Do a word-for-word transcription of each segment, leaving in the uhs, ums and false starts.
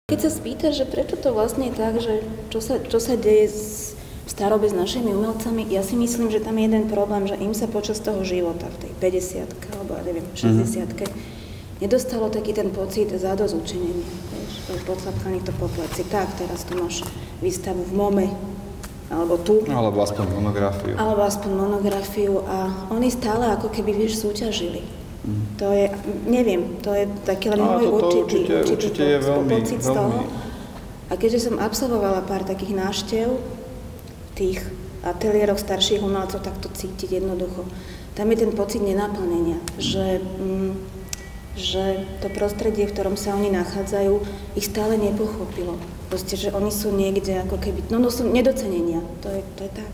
Keď sa spýtaš, že prečo to vlastne je tak, že čo sa, čo sa deje s, v starobe s našimi umelcami, ja si myslím, že tam je jeden problém, že im sa počas toho života, v tej päťdesiatke, alebo ja neviem, šesťdesiatke, mm. nedostalo taký ten pocit zadosťučinenia, vieš, potlapkaných to po pleci. Tak, teraz tu máš výstavu v MoME, alebo tu. Alebo aspoň monografiu. Alebo aspoň monografiu a oni stále ako keby, vieš, súťažili. Mm. To je, neviem, to je taký len môj určitý, určite, určitý určite je veľmi, pocit z toho. A keďže som absolvovala pár takých návštev v tých ateliéroch starších umelcov, tak to cítiť jednoducho. Tam je ten pocit nenaplnenia, že, mm, že to prostredie, v ktorom sa oni nachádzajú, ich stále nepochopilo. Proste, že oni sú niekde ako keby, no, no sú nedocenenia, to je, to je tak.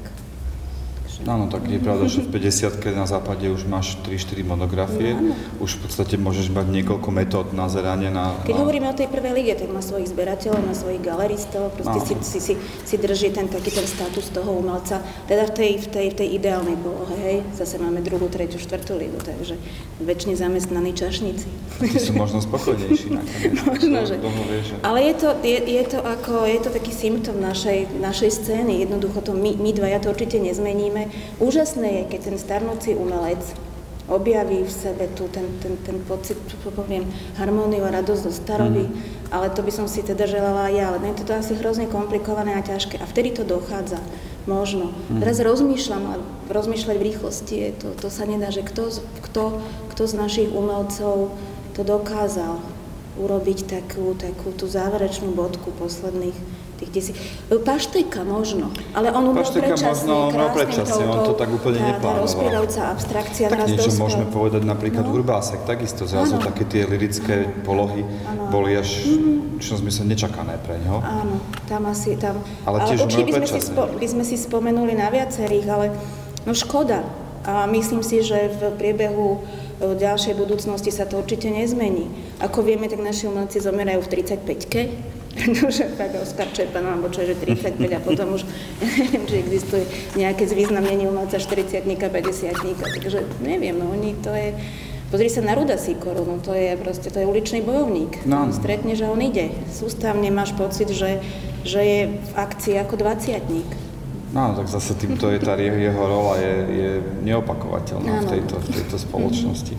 Áno, tak je pravda, že v päťdesiatke na západe už máš tri štyri monografie, no, už v podstate môžeš mať niekoľko metód na zeranie na... Keď na... hovoríme o tej prvej lige, tak má svojich zberateľov, má svojich galeristov, proste si, si, si, si drží ten taký ten status toho umelca, teda v tej, v tej, v tej ideálnej polohe, hej, zase máme druhú, tretiu, štvrtú ligu, takže väčšine zamestnaní čašníci. Tí sú možno spokojnejší nakoniec. Možno, že... že... Ale je to, je, je to ako, je to taký symptom našej, našej scény, jednoducho to my, my dvaja to určite nezmeníme. Úžasné je, keď ten starnúci umelec objaví v sebe tu ten, ten, ten pocit, poviem, harmóniu a radosť zo staroby, mm. ale to by som si teda želala aj ja, ale je to asi hrozne komplikované a ťažké a vtedy to dochádza, možno. Mm. Teraz rozmýšľam, ale rozmýšľať v rýchlosti, je to, to sa nedá, že kto, kto, kto z našich umelcov to dokázal urobiť takú, takú tú záverečnú bodku posledných tých desí... Pašteka možno, ale on umel predčasne, krásne, predčasne, on to tak úplne tá, neplánoval. Tá rozpievajúca abstrakcia. Tak niečo dospel. Môžeme povedať napríklad no. Urbásek, takisto zrazu ano. Také tie lirické ano. Polohy ano. Boli až, mm-hmm. čo sme sa nečakané pre ňoho. Áno, tam asi, tam... Ale tiež umel predčasne. Spo, by sme si spomenuli na viacerých, ale no škoda. A myslím si, že v priebehu ďalšej budúcnosti sa to určite nezmení. Ako vieme, tak naši umelci zomierajú v tridsaťpäťke, pretože tak Oskar Čepan, alebo čo je, že tridsaťpäť a potom už, ja neviem, či existuje nejaké zvýznamnenie umelca štyridsiatnika, päťdesiatnika, takže neviem, no oni to je, pozri sa na Ruda Sikoru, no to je proste, to je uličný bojovník, no. On stretne, že on ide, sústavne máš pocit, že, že je v akcii ako dvadsiatnik. No, tak zase týmto je tá jeho rola je, je neopakovateľná v tejto, v tejto spoločnosti.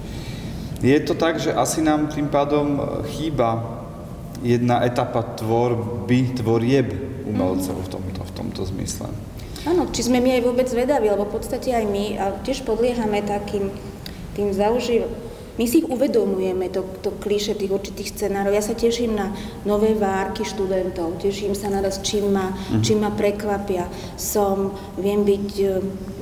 Je to tak, že asi nám tým pádom chýba jedna etapa tvorby, tvorieb umelcov v tomto, v tomto zmysle. Áno, či sme my aj vôbec vedaví, lebo v podstate aj my a tiež podliehame takým tým zaužív... My si ich uvedomujeme, to, to klišé tých určitých scenárov. Ja sa teším na nové várky študentov, teším sa naraz, čím ma, mm-hmm. čím ma prekvapia. Som, viem byť uh,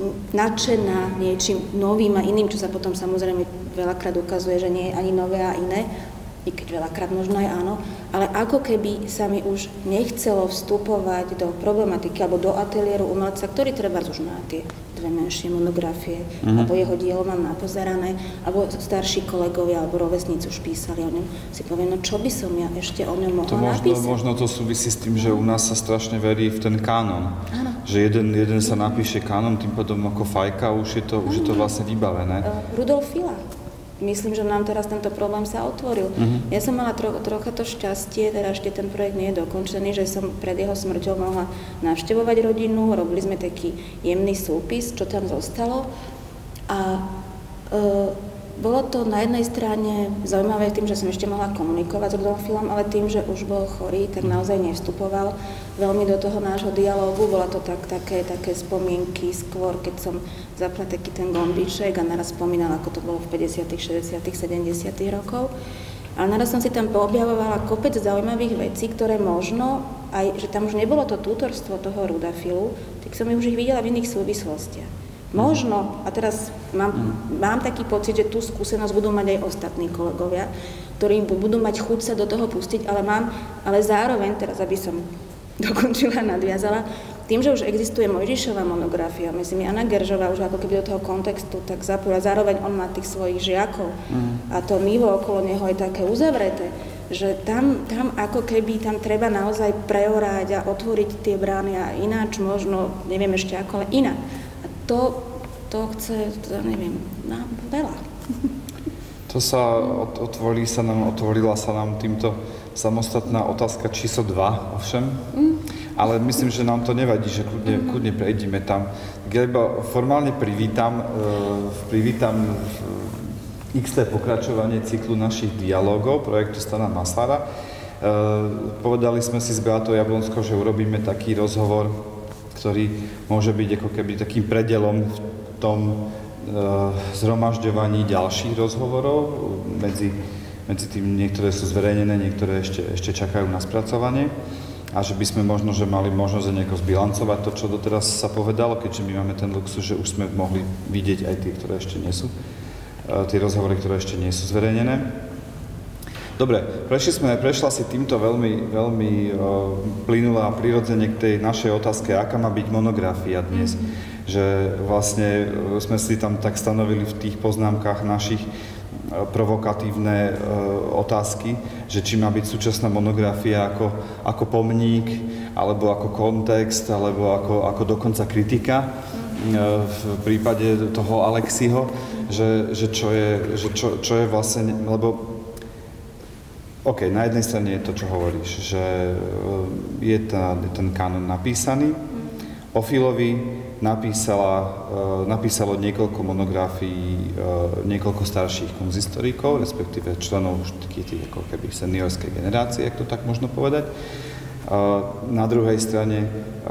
nadšená niečím novým a iným, čo sa potom samozrejme veľakrát ukazuje, že nie je ani nové a iné, i keď veľakrát možno aj áno, ale ako keby sa mi už nechcelo vstupovať do problematiky alebo do ateliéru umelca, ktorý treba už má tie dve menšie monografie, mm-hmm. alebo jeho dielo mám napozerané, alebo starší kolegovia alebo rovesníci už písali o ňom. Si poviem, no čo by som ja ešte o ňom mohla to možno, napísať? Možno to súvisí s tým, že u nás sa strašne verí v ten kánon. Áno. Že jeden, jeden sa napíše kánon, tým potom ako fajka, už je to, už je to vlastne vybavené. Uh, Rudolf Fila. Myslím, že nám teraz tento problém sa otvoril. Uh-huh. Ja som mala tro, trocha to šťastie, teda ešte ten projekt nie je dokončený, že som pred jeho smrťou mohla navštevovať rodinu, robili sme taký jemný súpis, čo tam zostalo. A e, bolo to na jednej strane zaujímavé tým, že som ešte mohla komunikovať s Rudolfom, ale tým, že už bol chorý, tak naozaj nevstupoval veľmi do toho nášho dialógu. Bola to tak, také, také spomienky skôr, keď som zapla taký ten gombíček a naraz spomínala, ako to bolo v päťdesiatych, šesťdesiatych, sedemdesiatych rokov. A naraz som si tam poobjavovala kopec zaujímavých vecí, ktoré možno, aj že tam už nebolo to tutorstvo toho Rudafilu, tak som už ich videla v iných súvislostiach. Možno, a teraz mám, mám taký pocit, že tú skúsenosť budú mať aj ostatní kolegovia, ktorí budú mať chuť sa do toho pustiť, ale mám, ale zároveň, teraz aby som dokončila, nadviazala, tým, že už existuje Mojžišová monografia, myslím, Jana Geržová už ako keby do toho kontextu tak zapúra, zároveň on má tých svojich žiakov mm. a to mývo okolo neho je také uzavreté, že tam, tam ako keby tam treba naozaj preorať a otvoriť tie brány a ináč možno, neviem ešte ako, ale inak. To, to chce, to neviem, no, veľa. To sa otvorí sa nám, otvorila sa nám týmto samostatná otázka číslo dva, ovšem. Mm. Ale myslím, že nám to nevadí, že kľudne, mm. kľudne prejdeme tam. Iba formálne privítam, uh, privítam iks té pokračovanie cyklu našich dialógov projektu Stana Maslára. Uh, povedali sme si s Beatou Jablonskou, že urobíme taký rozhovor, ktorý môže byť ako keby takým predelom v tom uh, zhromažďovaní ďalších rozhovorov medzi, medzi tým, niektoré sú zverejnené, niektoré ešte, ešte čakajú na spracovanie. A že by sme možno, že mali možnosť nejako zbilancovať to, čo doteraz sa povedalo, keďže my máme ten luxus, že už sme mohli vidieť aj tie, ktoré ešte nie sú. Tie rozhovory, ktoré ešte nie sú zverejnené. Dobre, prešli sme, prešla si týmto veľmi, veľmi uh, plynule a prirodzene k tej našej otázke, aká má byť monografia dnes. Mm-hmm. Že vlastne uh, sme si tam tak stanovili v tých poznámkach našich uh, provokatívne uh, otázky, že či má byť súčasná monografia ako, ako pomník, alebo ako kontext, alebo ako, ako dokonca kritika. V prípade toho Alexiho, že, že, čo, je, že čo, čo je vlastne, lebo OK, na jednej strane je to, čo hovoríš, že je, tá, je ten kanon napísaný. O Filovi napísala, napísalo niekoľko monografií, niekoľko starších konzistorikov, respektíve členov už takých tých ako keby seniorskej generácie, ak to tak možno povedať. Na druhej strane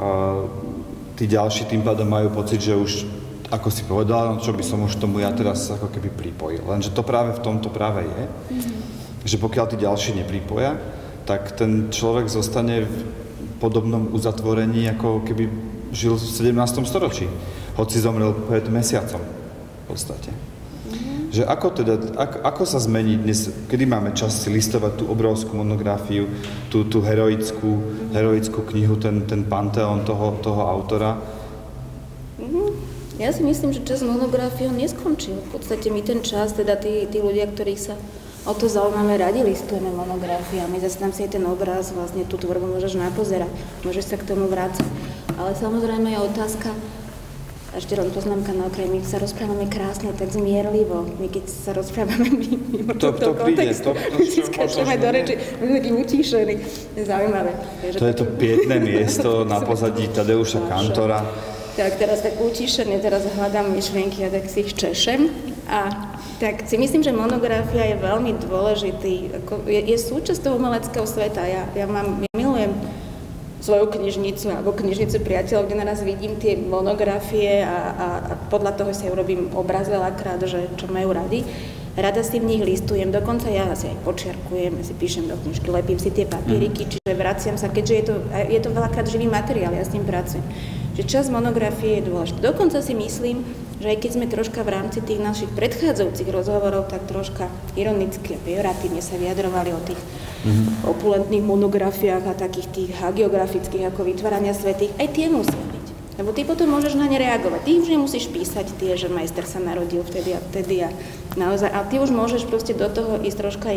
tí ďalší tým pádom majú pocit, že už, ako si povedala, no čo by som už tomu ja teraz ako keby pripojil. Lenže to práve v tomto práve je, mm-hmm. že pokiaľ tí ďalší nepripoja, tak ten človek zostane v podobnom uzatvorení, ako keby žil v sedemnástom storočí, hoci zomrel pred mesiacom v podstate. Mm-hmm. Že ako teda, ako, ako sa zmení dnes, kedy máme čas si listovať tú obrovskú monografiu, tú, tú heroickú, heroickú knihu, ten, ten panteón toho, toho autora? Mm-hmm. Ja si myslím, že čas monografiou neskončil. V podstate my ten čas, teda tí, tí ľudia, ktorých sa o to zaujímame, radi listujeme monografiami. Zase tam si aj ten obraz, vlastne tú tvorbu môžeš napozerať, môžeš sa k tomu vrácať. Ale samozrejme je otázka, ešte len poznámka na okraj, my sa rozprávame krásne, tak zmierlivo. My keď sa rozprávame mimo to, tohto kontextu, to, to, my si skáčeme do reči, ľudí utíšení. To je zaujímavé. To je to pietné miesto na pozadí Tadeuša Kantora. Tak teraz tak utíšenie, teraz hľadám myšlienky a tak si ich češem. A tak si myslím, že monografia je veľmi dôležitý, ako je, je súčasť toho umeleckého sveta. Ja, ja, mám, ja milujem svoju knižnicu alebo knižnicu priateľov, kde naraz vidím tie monografie a, a, a podľa toho si urobím obraz veľakrát, že čo majú radi. Rada si v nich listujem, dokonca ja si aj počiarkujem, ja si píšem do knižky, lepím si tie papieriky, čiže vraciam sa, keďže je to, je to veľakrát živý materiál, ja s ním pracujem. Že čas monografie je dôležitý. Dokonca si myslím, že aj keď sme troška v rámci tých našich predchádzajúcich rozhovorov tak troška ironicky a pejoratívne sa vyjadrovali o tých mm-hmm. opulentných monografiách a takých tých hagiografických ako vytvárania svätých, aj tie musia byť. Lebo ty potom môžeš na ne reagovať. Ty už nemusíš písať tie, že majster sa narodil vtedy a vtedy a naozaj. A ty už môžeš proste do toho ísť troška aj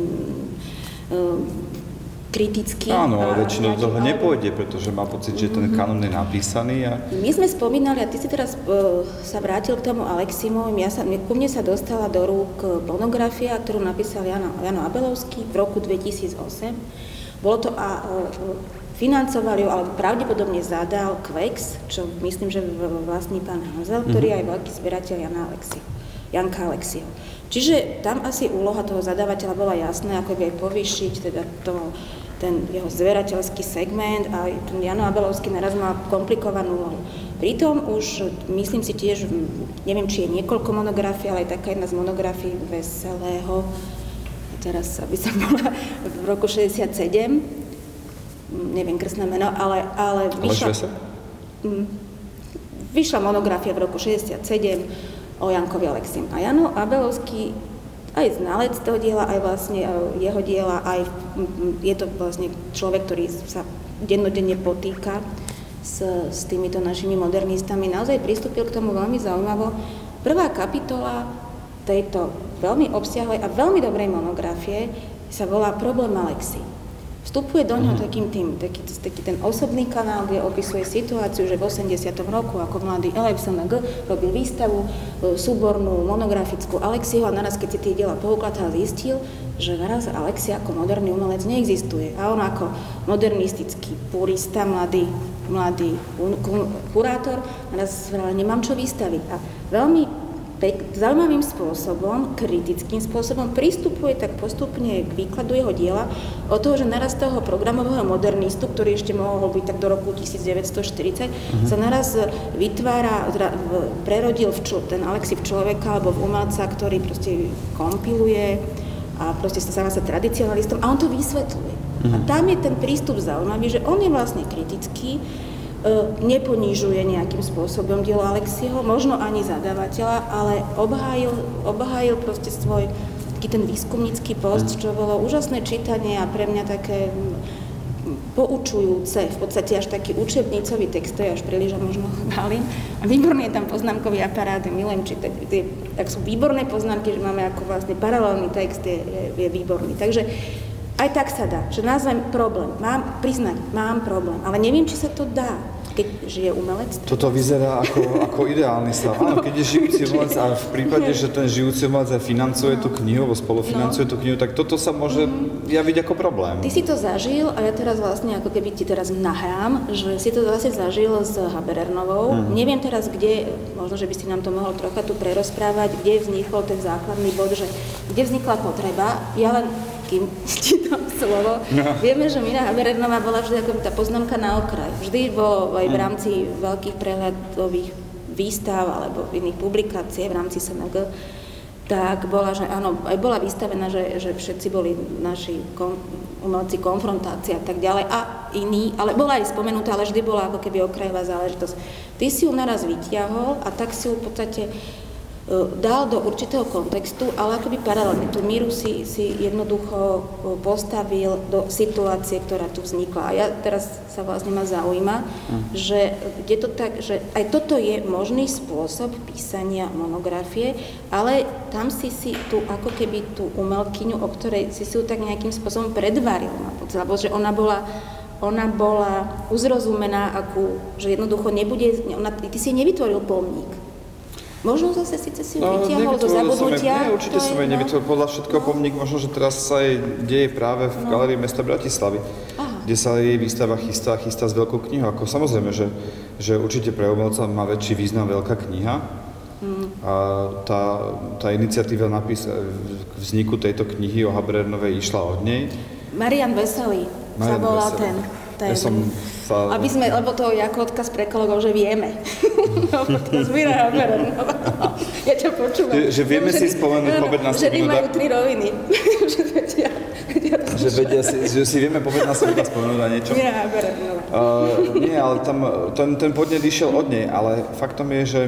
um, kriticky. Áno, ale väčšinou toho nepôjde, pretože má pocit, že ten kanon je napísaný. A... My sme spomínali, a ty si teraz uh, sa vrátil k tomu Aleksimovi, ja sa, ku mne sa dostala do rúk monografia, ktorú napísal Jano, Jano Abelovský v roku dvetisícosem. Bolo to a uh, financoval ju, ale pravdepodobne zadal Kvex, čo myslím, že vlastní pán Hanzel, ktorý mm-hmm. je aj veľký zberateľ Jana Alexi, Janka Alexieho. Čiže tam asi úloha toho zadávateľa bola jasná, ako by aj povýšiť teda to, ten jeho zberateľský segment a ten Jano Abelovský naraz mal komplikovanú úlohu. Pritom už, myslím si tiež, neviem, či je niekoľko monografií, ale aj taká jedna z monografií Veselého, teraz aby som bola v roku šesťdesiatsedem, neviem krstné meno, ale, ale vyšla, vyšla monografia v roku šesťdesiatsedem o Jankovi Alexim. A Jano Abelovský, aj znalec toho diela, aj vlastne jeho diela, aj je to vlastne človek, ktorý sa dennodenne potýka s, s týmito našimi modernistami, naozaj pristúpil k tomu veľmi zaujímavo. Prvá kapitola tejto veľmi obsiahlej a veľmi dobrej monografie sa volá Problém Alexi. Vstupuje do ňoho takým tým, taký, taký ten osobný kanál, kde opisuje situáciu, že v osemdesiatom roku ako mladý el ef es em gé robil výstavu súbornú, monografickú Alexiho a naraz, keď si tie diela pouklatal, zistil, že naraz Alexia ako moderný umelec neexistuje. A on ako modernistický purista, mladý, mladý kurátor, naraz nemám čo vystaviť. A veľmi pek, zaujímavým spôsobom, kritickým spôsobom pristupuje tak postupne k výkladu jeho diela od toho, že naraz toho programového modernistu, ktorý ešte mohol byť tak do roku devätnásťstoštyridsať, uh-huh. sa naraz vytvára, prerodil v člo, ten Alexi v človeka alebo v umelca, ktorý proste kompiluje a proste sa stáva sa tradicionalistom a on to vysvetľuje. Uh-huh. A tam je ten prístup zaujímavý, že on je vlastne kritický, neponižuje nejakým spôsobom dielo Alexiho, možno ani zadávateľa, ale obhájil, obhájil proste svoj taký ten výskumnícky post, čo bolo úžasné čítanie a pre mňa také poučujúce, v podstate až taký učebnicový text, to je až príliš možno chválim. A výborný je tam poznámkový aparát, milujem čítať, tie, tak sú výborné poznámky, že máme ako vlastne paralelný text, je, je, je výborný. Takže aj tak sa dá, že nazvem problém, mám priznať, mám problém, ale neviem, či sa to dá, keď žije umelec. Toto vyzerá ako, ako ideálny stav. Áno, keď je žijúci umelec a v prípade, že ten žijúci umelec aj financuje no. tú knihu, alebo spolufinancuje no. tú knihu, tak toto sa môže mm. javiť ako problém. Ty si to zažil a ja teraz vlastne, ako keby ti teraz nahrám, že si to zase zažil s Haberernovou. Mm. Neviem teraz, kde, možno, že by si nám to mohol trocha tu prerozprávať, kde vznikol ten základný bod, že kde vznikla potreba. Ja len kým ti dám slovo. No. Vieme, že Mina Haberernová bola vždy ako tá poznámka na okraj. Vždy bolo aj v rámci veľkých prehľadových výstav alebo iných publikácií v rámci es en gé, tak bola, že áno, aj bola vystavená, že, že všetci boli naši kom, umelci konfrontácia a tak ďalej a iní, ale bola aj spomenutá, ale vždy bola ako keby okrajová záležitosť. Ty si ju naraz vyťahol a tak si ju v podstate dal do určitého kontextu, ale akoby paralelne. Tú míru si, si jednoducho postavil do situácie, ktorá tu vznikla. A ja teraz sa vlastne ma zaujíma, mm. že, je to tak, že aj toto je možný spôsob písania monografie, ale tam si si tu ako keby tú umelkyňu, o ktorej si si ju tak nejakým spôsobom predvaril, lebo že ona bola ona bola uzrozumená, akú, že jednoducho nebude, ona, ty si nevytvoril pomník. Možno zase síce si ju no, vytiahol do zabudnutia. Nie, určite som jej nevytvoril podľa všetkého no. pomník. Možno, že teraz sa jej deje práve v no. Galérii mesta Bratislavy, Aha. kde sa jej výstava chystá, chystá s veľkou knihou. Ako samozrejme, že, že určite pre umelca má väčší význam veľká kniha. Mm. A tá, tá iniciatíva napís, vzniku tejto knihy o Haberernovej išla od nej. Marian Veselý sa volal ten. ten. Ja som sa... Aby sme, lebo to je ako odkaz pre kolegov, že vieme. Odkaz Mira Haberernová. Ja ťa počúvam. Že, že vieme že, si spomenúť povedť na Že majú tri roviny. že vedia, vedia že, vedia si, že si vieme povedať na seba spomenúť na niečo. Mira Haberernová. Uh, nie, ale tam ten, ten podnet išiel od nej, ale faktom je, že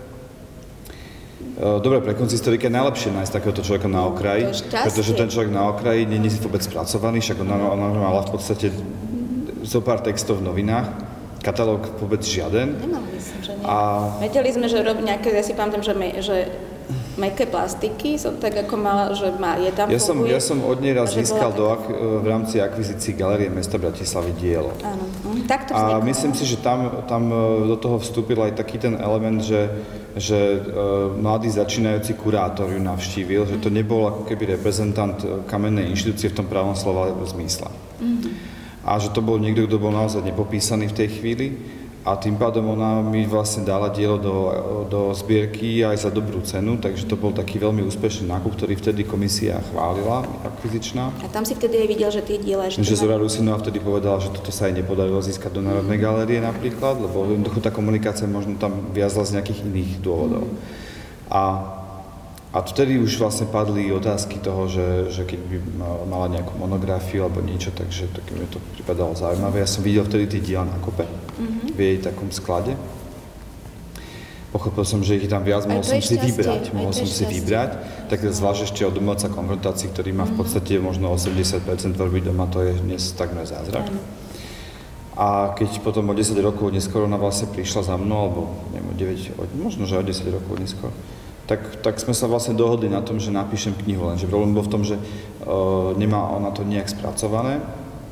dobre, pre konzistorika je najlepšie nájsť takéhoto človeka na okraji, pretože ten človek na okraji nie je vôbec spracovaný, však ona, ona mala v podstate zo pár textov v novinách, katalóg vôbec žiaden. Nemali som, že nie. A... Vedeli sme, že robí nejaké, ja si pamätám, že, me, že mäkké plastiky som tak ako mala, že má, je tam ja som, ja som od nej raz získal do, ak, v rámci akvizícií Galérie mesta Bratislavy dielo. Áno, tak to vzniklo. A myslím si, že tam, tam do toho vstúpil aj taký ten element, že, že uh, mladý začínajúci kurátor ju navštívil, že to nebol ako keby reprezentant kamennej inštitúcie v tom pravom slova zmysle. Mm-hmm. A že to bol niekto, kto bol naozaj nepopísaný v tej chvíli a tým pádom ona mi vlastne dala dielo do, do zbierky aj za dobrú cenu, takže to bol taký veľmi úspešný nákup, ktorý vtedy komisia chválila, akvizičná. A tam si vtedy aj videl, že tie diela ešte... Že Zora Rusinová vtedy povedala, že toto sa jej nepodarilo získať do Národnej galérie napríklad, lebo jednoducho tá komunikácia možno tam viazla z nejakých iných dôvodov. A A vtedy už vlastne padli otázky toho, že, že keď by mala nejakú monografiu alebo niečo, takže tak mi to pripadalo zaujímavé. Ja som videl vtedy tie diela na kope, mm-hmm. v jej takom sklade. Pochopil som, že ich tam viac, mohol som si vybrať. Mohol som si vybrať, tak zvlášť ešte od umelca konfrontácií, ktorý má v podstate možno osemdesiat percent tvorby doma, to je dnes takmer zázrak. A keď potom o desať rokov neskôr ona vlastne prišla za mnou, alebo neviem, deväť, možno že o desať rokov neskôr, Tak, tak sme sa vlastne dohodli na tom, že napíšem knihu, lenže problém bol v tom, že uh, nemá ona to nejak spracované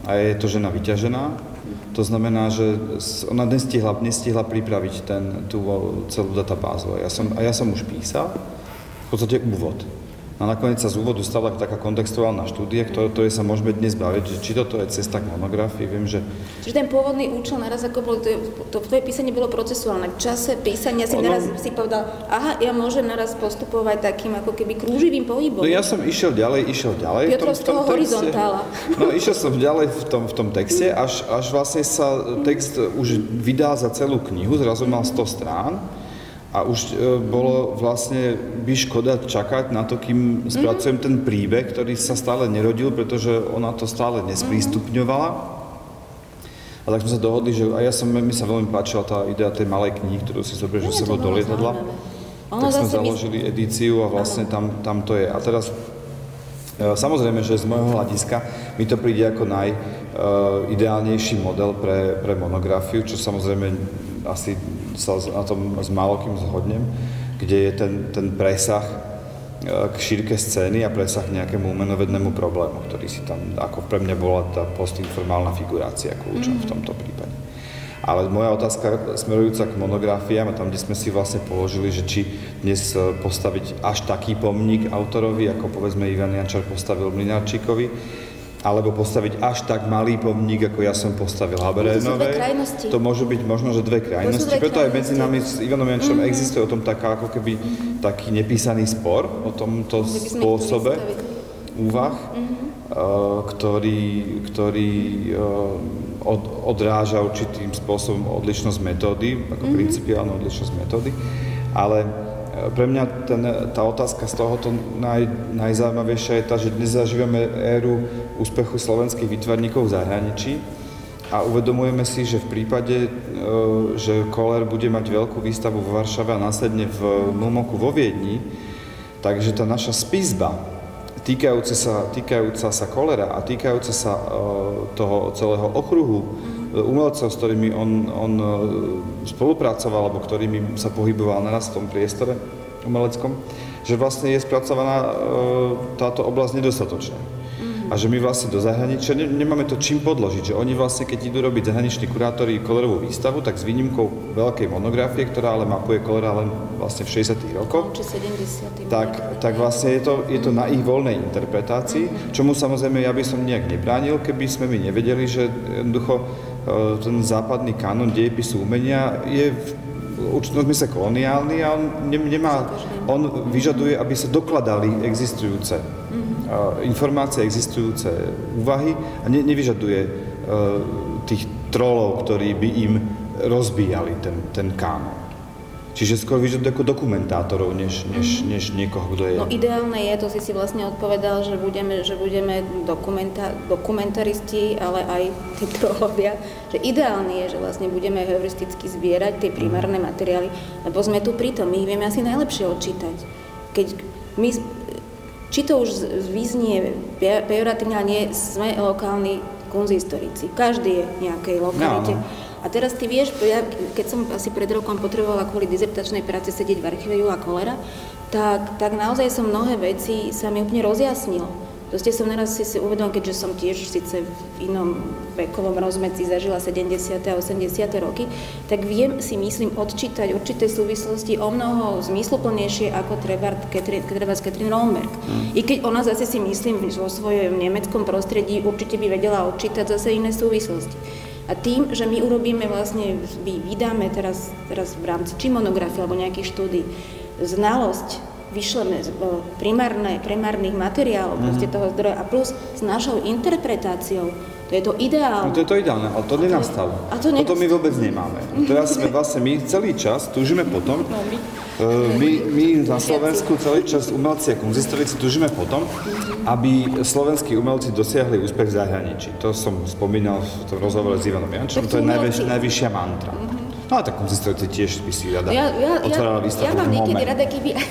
a je to žena vyťažená. To znamená, že ona nestihla, nestihla pripraviť ten, tú celú databázu. A ja som, a ja som už písal, v podstate úvod. A nakoniec sa z úvodu stala taká kontextuálna štúdia, ktoré, ktoré sa môžeme dnes baviť, že či toto je cesta k monografii. Viem, že... Čiže ten pôvodný účel naraz ako bol, to, to tvoje písanie bolo procesuálne. V čase písania si ono... naraz si povedal, aha, ja môžem naraz postupovať takým ako keby krúživým pohybom. No ja som išiel ďalej, išiel ďalej. Piotr z toho horizontála. No išiel som ďalej v tom, v tom texte, až, až vlastne sa text už vydal za celú knihu, zrazu mal sto strán. A už e, bolo vlastne by škoda čakať na to, kým spracujem ten príbeh, ktorý sa stále nerodil, pretože ona to stále nesprístupňovala. A tak sme sa dohodli, že a ja som, mi sa veľmi páčila tá idea tej malej knihy, ktorú si zoberieš so sebou do lietadla. Tak sme založili edíciu a vlastne tam, tam to je. A teraz, e, samozrejme, že z môjho hľadiska mi to príde ako najideálnejší e, model pre, pre monografiu, čo samozrejme asi sa na tom s málokým zhodnem, kde je ten, ten presah k šírke scény a presah k nejakému umenovednému problému, ktorý si tam, ako pre mňa bola tá postinformálna figurácia kľúčom v tomto prípade. Ale moja otázka smerujúca k monografiám, a tam, kde sme si vlastne položili, že či dnes postaviť až taký pomník autorovi, ako povedzme Ivan Jančar postavil Mlynarčíkovi, alebo postaviť až tak malý pomník, ako ja som postavil Haberénovej. To môžu byť možno, že dve krajnosti. Preto aj medzi nami s Ivanom Jančarom mm-hmm. existuje o tom taká, ako keby mm-hmm. taký nepísaný spor o tomto spôsobe úvah, mm-hmm. uh, ktorý, ktorý uh, od, odráža určitým spôsobom odlišnosť metódy, ako mm-hmm. principiálnu odlišnosť metódy. Ale pre mňa ten, tá otázka z tohoto naj, najzaujímavejšia je tá, že dnes zažívame éru úspechu slovenských výtvarníkov v zahraničí a uvedomujeme si, že v prípade, že Koller bude mať veľkú výstavu vo Varšave a následne v Mumoku vo Viedni, takže tá naša spisba týkajúca sa, týkajúca sa Kollera a týkajúca sa toho celého okruhu umelcov, s ktorými on, on spolupracoval, alebo ktorými sa pohyboval naraz v tom priestore umeleckom, že vlastne je spracovaná táto oblasť nedostatočne. A že my vlastne do zahraničia ne, nemáme to čím podložiť, že oni vlastne, keď idú robiť zahraniční kurátori Kollerovú výstavu, tak s výnimkou veľkej monografie, ktorá ale mapuje Kollera len vlastne v šesťdesiatych rokoch, tak, tak vlastne je to, je to na ich voľnej interpretácii, čomu samozrejme ja by som nejak nebránil, keby sme my nevedeli, že jednoducho ten západný kanon dejepisu umenia je v určitom zmysle koloniálny a on nemá, on vyžaduje, aby sa dokladali existujúce uh, informácie, existujúce úvahy a ne, nevyžaduje uh, tých trolov, ktorí by im rozbíjali ten, ten kanon. Čiže skôr vyžaduje ako dokumentátorov, než, než, než niekoho, kto je... No ideálne je, to si si vlastne odpovedal, že budeme, že budeme dokumenta, dokumentaristi, ale aj tí trolovia, že ideálne je, že vlastne budeme heuristicky zbierať tie primárne materiály, lebo sme tu pri tom, my ich vieme asi najlepšie odčítať. Keď my, či to už vyznie pejoratívne, ale nie, sme lokálni kunsthistorici, každý je v nejakej lokalite. No, no. A teraz ty vieš, ja, keď som asi pred rokom potrebovala kvôli dizertačnej práce sedieť v archíve Jula Kollera, tak, tak naozaj som mnohé veci sa mi úplne rozjasnilo. Proste som naraz si, si uvedomila, keďže som tiež síce v inom vekovom rozmedzi zažila sedemdesiate a osemdesiate roky, tak viem si, myslím, odčítať určité súvislosti o mnoho zmysluplnejšie ako treba Katrin Romberg. Mm. I keď ona zase si myslím, vo svojom nemeckom prostredí určite by vedela odčítať zase iné súvislosti. A tým, že my urobíme vlastne, vydáme teraz, teraz v rámci či monografie alebo nejakých štúdií, znalosť vyšleme z primárne, primárnych materiálov, mm. proste toho zdroja a plus s našou interpretáciou, to je to ideálne. No to je to ideálne, ale to a nenastalo. A to, ne... to my vôbec nemáme. Teraz sme vlastne, my celý čas túžime potom, no, my... My, my na Slovensku celý čas umelci a kunsthistorici túžime potom, aby slovenskí umelci dosiahli úspech v zahraničí. To som spomínal v tom rozhovore s Ivanom Jančarom, to je najväč, najvyššia mantra. No a tak kunsthistorici tiež by si rada ja, ja, otvárala výstavu ja, ja mám niekedy rada, keby aj,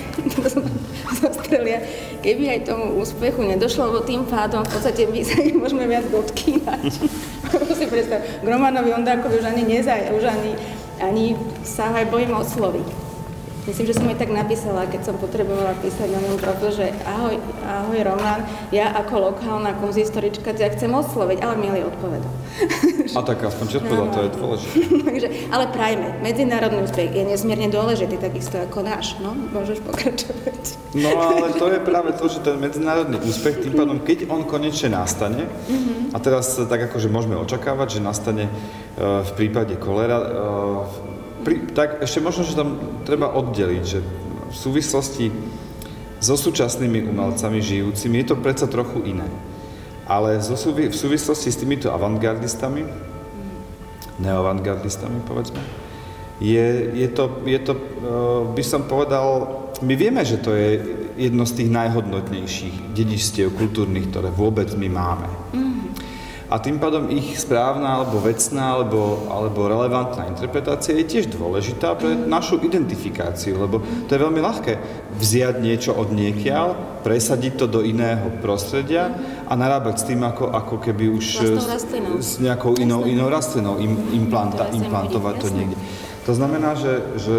keby aj tomu úspechu nedošlo, lebo tým pádom v podstate my sa môžeme viac dotkývať. Si predstav, Gromanovi Ondákovi už ani nezaj, už ani, ani sa aj bojím osloviť. Myslím, že som aj tak napísala, keď som potrebovala písať na môj profil, že ahoj, ahoj Roman, ja ako lokálna konzistorička ťa chcem osloviť, ale milý odpovedal. A tak aspoň čo odpovedal, to je dôležité. Takže, ale prajme, medzinárodný úspech je nesmierne dôležitý, takisto ako náš, no, môžeš pokračovať. No ale to je práve to, že ten medzinárodný úspech, tým pádom, keď on konečne nastane, mm-hmm. a teraz tak akože môžeme očakávať, že nastane uh, v prípade kolera, uh, Pri, tak ešte možno, že tam treba oddeliť, že v súvislosti so súčasnými umelcami žijúcimi je to predsa trochu iné. Ale zo súvi, v súvislosti s týmito avantgardistami, neoavantgardistami povedzme, je, je to, je to, by som povedal, my vieme, že to je jedno z tých najhodnotnejších dedičstiev kultúrnych, ktoré vôbec my máme. A tým pádom ich správna, alebo vecná, alebo, alebo relevantná interpretácia je tiež dôležitá pre našu identifikáciu, lebo to je veľmi ľahké vziať niečo od niekiaľ, presadiť to do iného prostredia a narábať s tým, ako, ako keby už s, s nejakou inou, inou rastlinou, im, implanta, implantovať to niekde. To znamená, že, že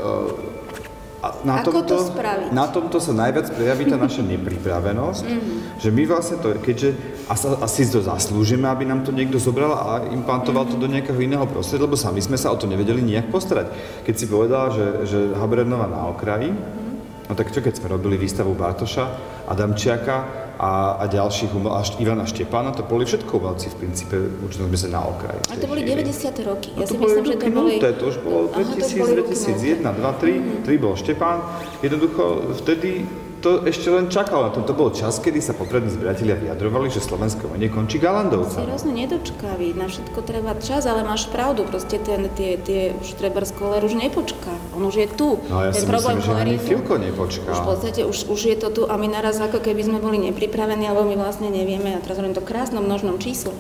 a na, tomto, to na tomto sa najviac prejaví tá naša nepripravenosť, mm-hmm. že my vlastne to, keďže asi to zaslúžime, aby nám to niekto zobral a implantoval mm-hmm. to do nejakého iného prostredia, lebo sami sme sa o to nevedeli nijak postarať. Keď si povedala, že, že Habernova na okraji, mm-hmm. no tak čo keď sme robili výstavu Bartoša, Adamčiaka a, a ďalších umel, až Ivana Štepána, to boli všetko umelci v princípe, určite sme sa na okraji. A to boli deväťdesiate roky. Ja to si myslím, že to boli... Nuté, to už bolo dvetisíc, dvetisícjeden, dva, tri, mm-hmm. tri bol Štepán. Jednoducho vtedy to ešte len čakalo na to. To bol čas, kedy sa poprední zbieratelia vyjadrovali, že slovenské umenie končí Galandovcami. Si rôzne nedočkavý, na všetko treba čas, ale máš pravdu, proste ten, tie, tie už treba skoler už nepočká, on už je tu. No ja ten si myslím, že ani Filko nepočká. Už v podstate už, už je to tu a my naraz ako keby sme boli nepripravení, alebo my vlastne nevieme, a teraz hovorím to krásnom množnom čísle.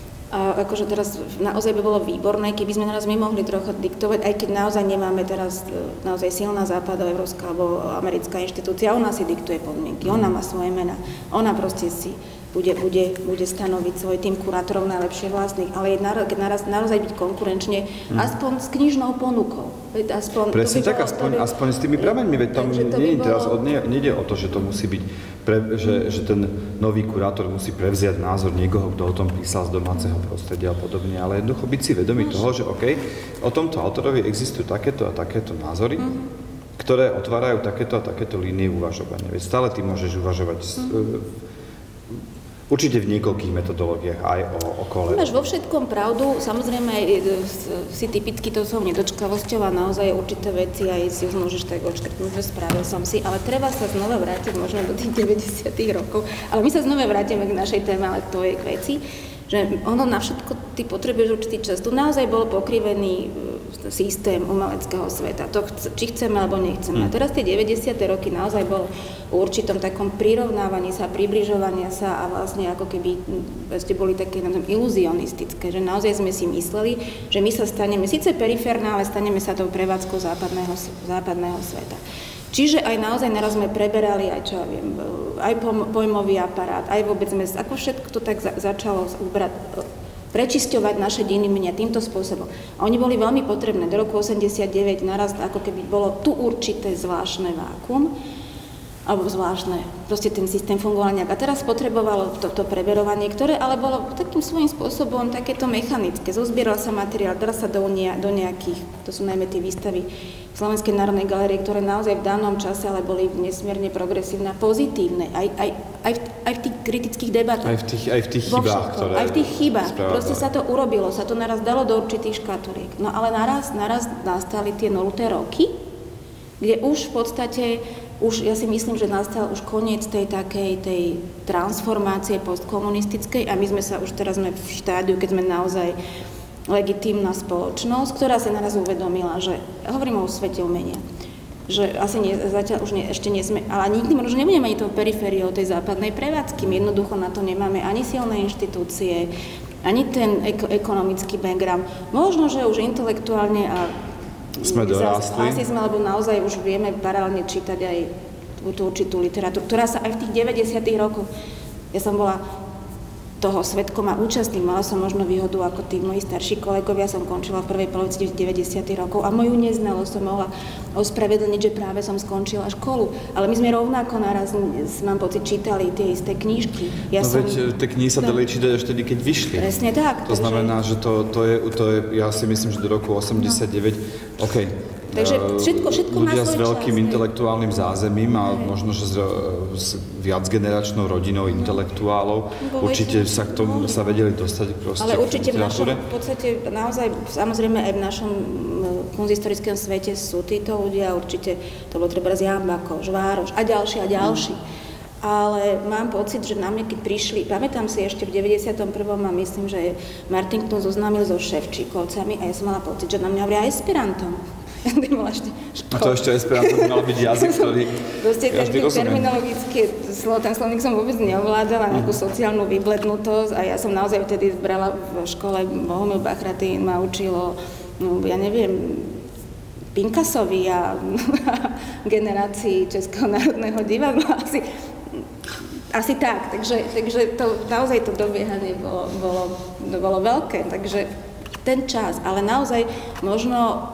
A akože teraz naozaj by bolo výborné, keby sme naraz my mohli trocha diktovať, aj keď naozaj nemáme teraz naozaj silná západoeurópska alebo americká inštitúcia, ona si diktuje podmienky, ona má svoje mená, ona proste si bude, bude, bude stanoviť svoj tým kurátorov najlepšie vlastných, ale je naraz, naraz, naozaj byť konkurenčne, hmm. aspoň s knižnou ponukou. Aspoň, Presne tak, bolo, aspoň, by, aspoň s tými prameňmi, veď tam nie, by bolo... teraz od, nie, nejde o to, že to musí byť, pre, že, že ten nový kurátor musí prevziať názor niekoho, kto o tom písal z domáceho prostredia a podobne, ale jednoducho byť si vedomý Môže. toho, že OK, o tomto autorovi existujú takéto a takéto názory, mm-hmm. ktoré otvárajú takéto a takéto línie uvažovania. Veď stále ty môžeš uvažovať mm-hmm. určite v niekoľkých metodológiách aj o, o kolere. Máš vo všetkom pravdu, samozrejme si typicky to svojou nedočkavosťou a naozaj určité veci aj si už môžeš tak odškrtnúť, že spravil som si, ale treba sa znova vrátiť možno do tých deväťdesiatych rokov, ale my sa znova vrátime k našej téme, ale to je k veci, že ono na všetko ty potrebuješ určitý čas. Tu naozaj bol pokrivený systém umeleckého sveta, to či chceme alebo nechceme. A teraz tie deväťdesiate roky naozaj bol v určitom takom prirovnávaní sa, približovania sa a vlastne ako keby ste boli také iluzionistické, že naozaj sme si mysleli, že my sa staneme síce periférne, ale staneme sa tou prevádzkou západného, západného sveta. Čiže aj naozaj naraz sme preberali aj, čo ja viem, aj pojmový aparát, aj vôbec sme, ako všetko to tak za, začalo ubrať, prečisťovať naše dejiny umenia týmto spôsobom. A oni boli veľmi potrebné. Do roku osemdesiatdeväť naraz ako keby bolo tu určité zvláštne vákuum, alebo zvláštne, proste ten systém fungovania. A teraz potrebovalo toto preberovanie, ktoré ale bolo takým svojím spôsobom takéto mechanické. Zozbieral sa materiál, dal sa do, ne, do nejakých, to sú najmä tie výstavy v Slovenskej národnej galérii, ktoré naozaj v danom čase ale boli nesmierne progresívne a pozitívne. Aj, aj, aj, v, aj v tých kritických debatách. Aj v tých, aj v tých chybách, ktoré... Aj v tých chybách. Proste sa to urobilo, sa to naraz dalo do určitých škatulík. No ale naraz, naraz nastali tie nuluté roky, kde už v podstate už ja si myslím, že nastal už koniec tej takej tej transformácie postkomunistickej a my sme sa už teraz sme v štádiu, keď sme naozaj legitímna spoločnosť, ktorá si naraz uvedomila, že hovorím o svete umenia, že asi nie, zatiaľ už nie, ešte nie sme, ale nikdy možno nebudeme ani tou perifériou tej západnej prevádzky. My jednoducho na to nemáme ani silné inštitúcie, ani ten ek- ekonomický background. Možno, že už intelektuálne a sme dorástli. Asi sme, lebo naozaj už vieme paralelne čítať aj tú určitú literatúru, ktorá sa aj v tých deväťdesiatych rokoch, ja som bola toho svedkom a účastník. Mala som možno výhodu ako tí moji starší kolegovia, som končila v prvej polovici deväťdesiatych rokov a moju neznalosť som mohla ospravedlniť, že práve som skončila školu. Ale my sme rovnako naraz, mám pocit, čítali tie isté knížky. Ja no som, veď tie knihy sa dali čítať až vtedy, keď vyšli. Presne tak. To takže... znamená, že to, to, je, to je, ja si myslím, že do roku osemdesiatdeväť, no. OK. Takže všetko, všetko ľudia má svoj s veľkým čas, intelektuálnym zázemím a možno, že s, s viacgeneračnou rodinou intelektuálov, no, určite sa k tomu sa vedeli dostať proste. Ale určite v našom, v podstate naozaj, samozrejme aj v našom kunsthistorickom svete sú títo ľudia, určite to bol treba z Ján Bakoš, Vároš a ďalší a ďalší. Mm. Ale mám pocit, že na mňa, keď prišli, pamätám si ešte v deväťdesiatom prvom a myslím, že Martin Knus zoznámil so Ševčíkovcami a ja som mala pocit, že na mňa hovoria Esperantom. A to ešte Esperanto by mal byť jazyk, ktorý Proste ten terminologický ten slovník som vôbec neovládala, nejakú sociálnu vyblednutosť a ja som naozaj vtedy brala v škole, Bohumil Bachratín ma učilo, no ja neviem, Pinkasovi a generácii Českého národného divadla, asi, asi tak, takže, takže to, naozaj to dobiehanie bolo, bolo, bolo veľké, takže ten čas, ale naozaj možno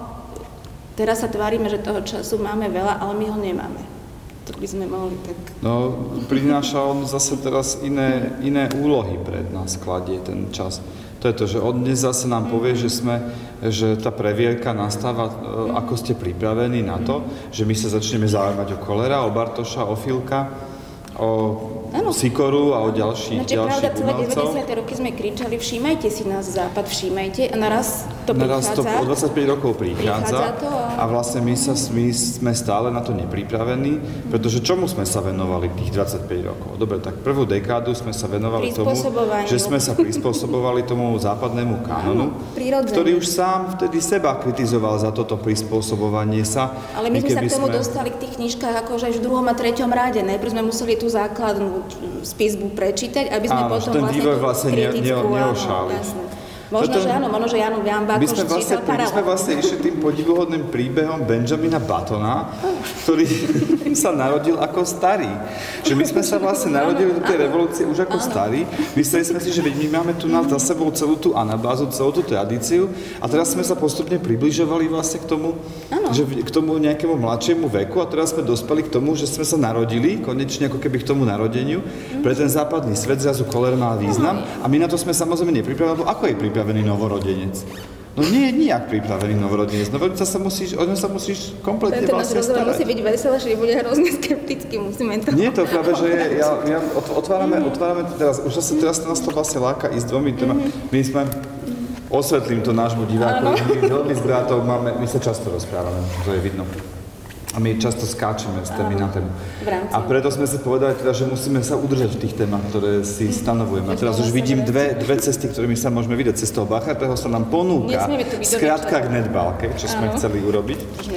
teraz sa tvárime, že toho času máme veľa, ale my ho nemáme. To by sme mohli tak... No, prináša on zase teraz iné, iné úlohy pred nás, kladie ten čas. To je to, že on dnes zase nám povie, že, sme, že tá previerka nastáva, ako ste pripravení na to, že my sa začneme zaujímať o Kollera, o Bartoša, o Filka, o ano. Sikoru a o ďalších, Znači, ďalších pravda, celé deväťdesiate roky sme kričali, všímajte si nás Západ, všímajte a naraz to naraz prichádza. to o dvadsaťpäť rokov prichádza, prichádza to a... a vlastne my, sa, my sme stále na to nepripravení, pretože čomu sme sa venovali tých dvadsaťpäť rokov? Dobre, tak prvú dekádu sme sa venovali tomu, že sme sa prispôsobovali tomu západnému kanonu, ano, ktorý už sám vtedy seba kritizoval za toto prispôsobovanie sa. Ale my sme sa k tomu sme... dostali k tých knižkách akože až v druhom a treťom ráde. Najprv sme museli tú základnú spisbu prečítať, aby sme áno, potom ten vlastne vývoj vlastne kritickú, ne, neošali. Možno, Toto, že áno, možno, že Ján Bakoš čítal vlastne, My sme vlastne išli tým podivuhodným príbehom Benjamina Buttona, ktorý sa narodil ako starý. Že my sme sa vlastne narodili do tej revolúcie už ako starí. Mysleli sme si, že my máme tu na za sebou celú tú anabázu, celú tú tradíciu a teraz sme sa postupne približovali vlastne k tomu, že k tomu nejakému mladšiemu veku a teraz sme dospeli k tomu, že sme sa narodili, konečne ako keby k tomu narodeniu. Pre ten západný svet zrazu Koller má význam a my na to sme samozrejme nepripravili, ako je pripravený novorodenec. No nie je nijak pripravený novorodenec. Novorodenec sa musíš, o ňom sa musíš kompletne Tento vlastne starať. Tento musí byť veselé, že bude hrozne skeptický, musíme to... Nie je to práve, že je, ja, ja otvárame, otvárame teraz, už zase teraz nás to vlastne láka ísť dvomi témami. My sme, osvetlím to nášmu divákovi, my veľmi s brátom máme, my sa často rozprávame, to je vidno. A my často skáčeme z témy na tému. A preto sme si povedali teda, že musíme sa udržať v tých témach, ktoré si stanovujeme. A teraz už vidím dve, dve cesty, ktorými sa môžeme vydať. Cez toho Bachratého sa nám ponúka skrátka k netbálke, čo sme chceli urobiť.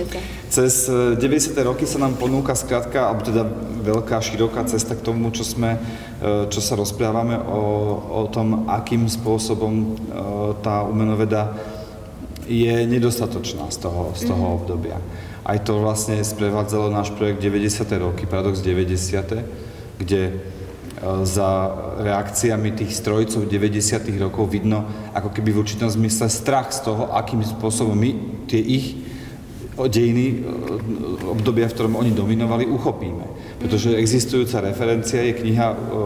Cez deväťdesiate roky sa nám ponúka skrátka, alebo teda veľká, široká cesta k tomu, čo sme, čo sa rozprávame o, o tom, akým spôsobom tá umenoveda je nedostatočná z toho, z toho obdobia. Aj to vlastne sprevádzalo náš projekt deväťdesiate roky, Paradox deväťdesiate, kde za reakciami tých strojcov deväťdesiatych rokov vidno ako keby v určitom zmysle strach z toho, akým spôsobom my tie ich dejiny, obdobia, v ktorom oni dominovali, uchopíme. Pretože existujúca referencia je kniha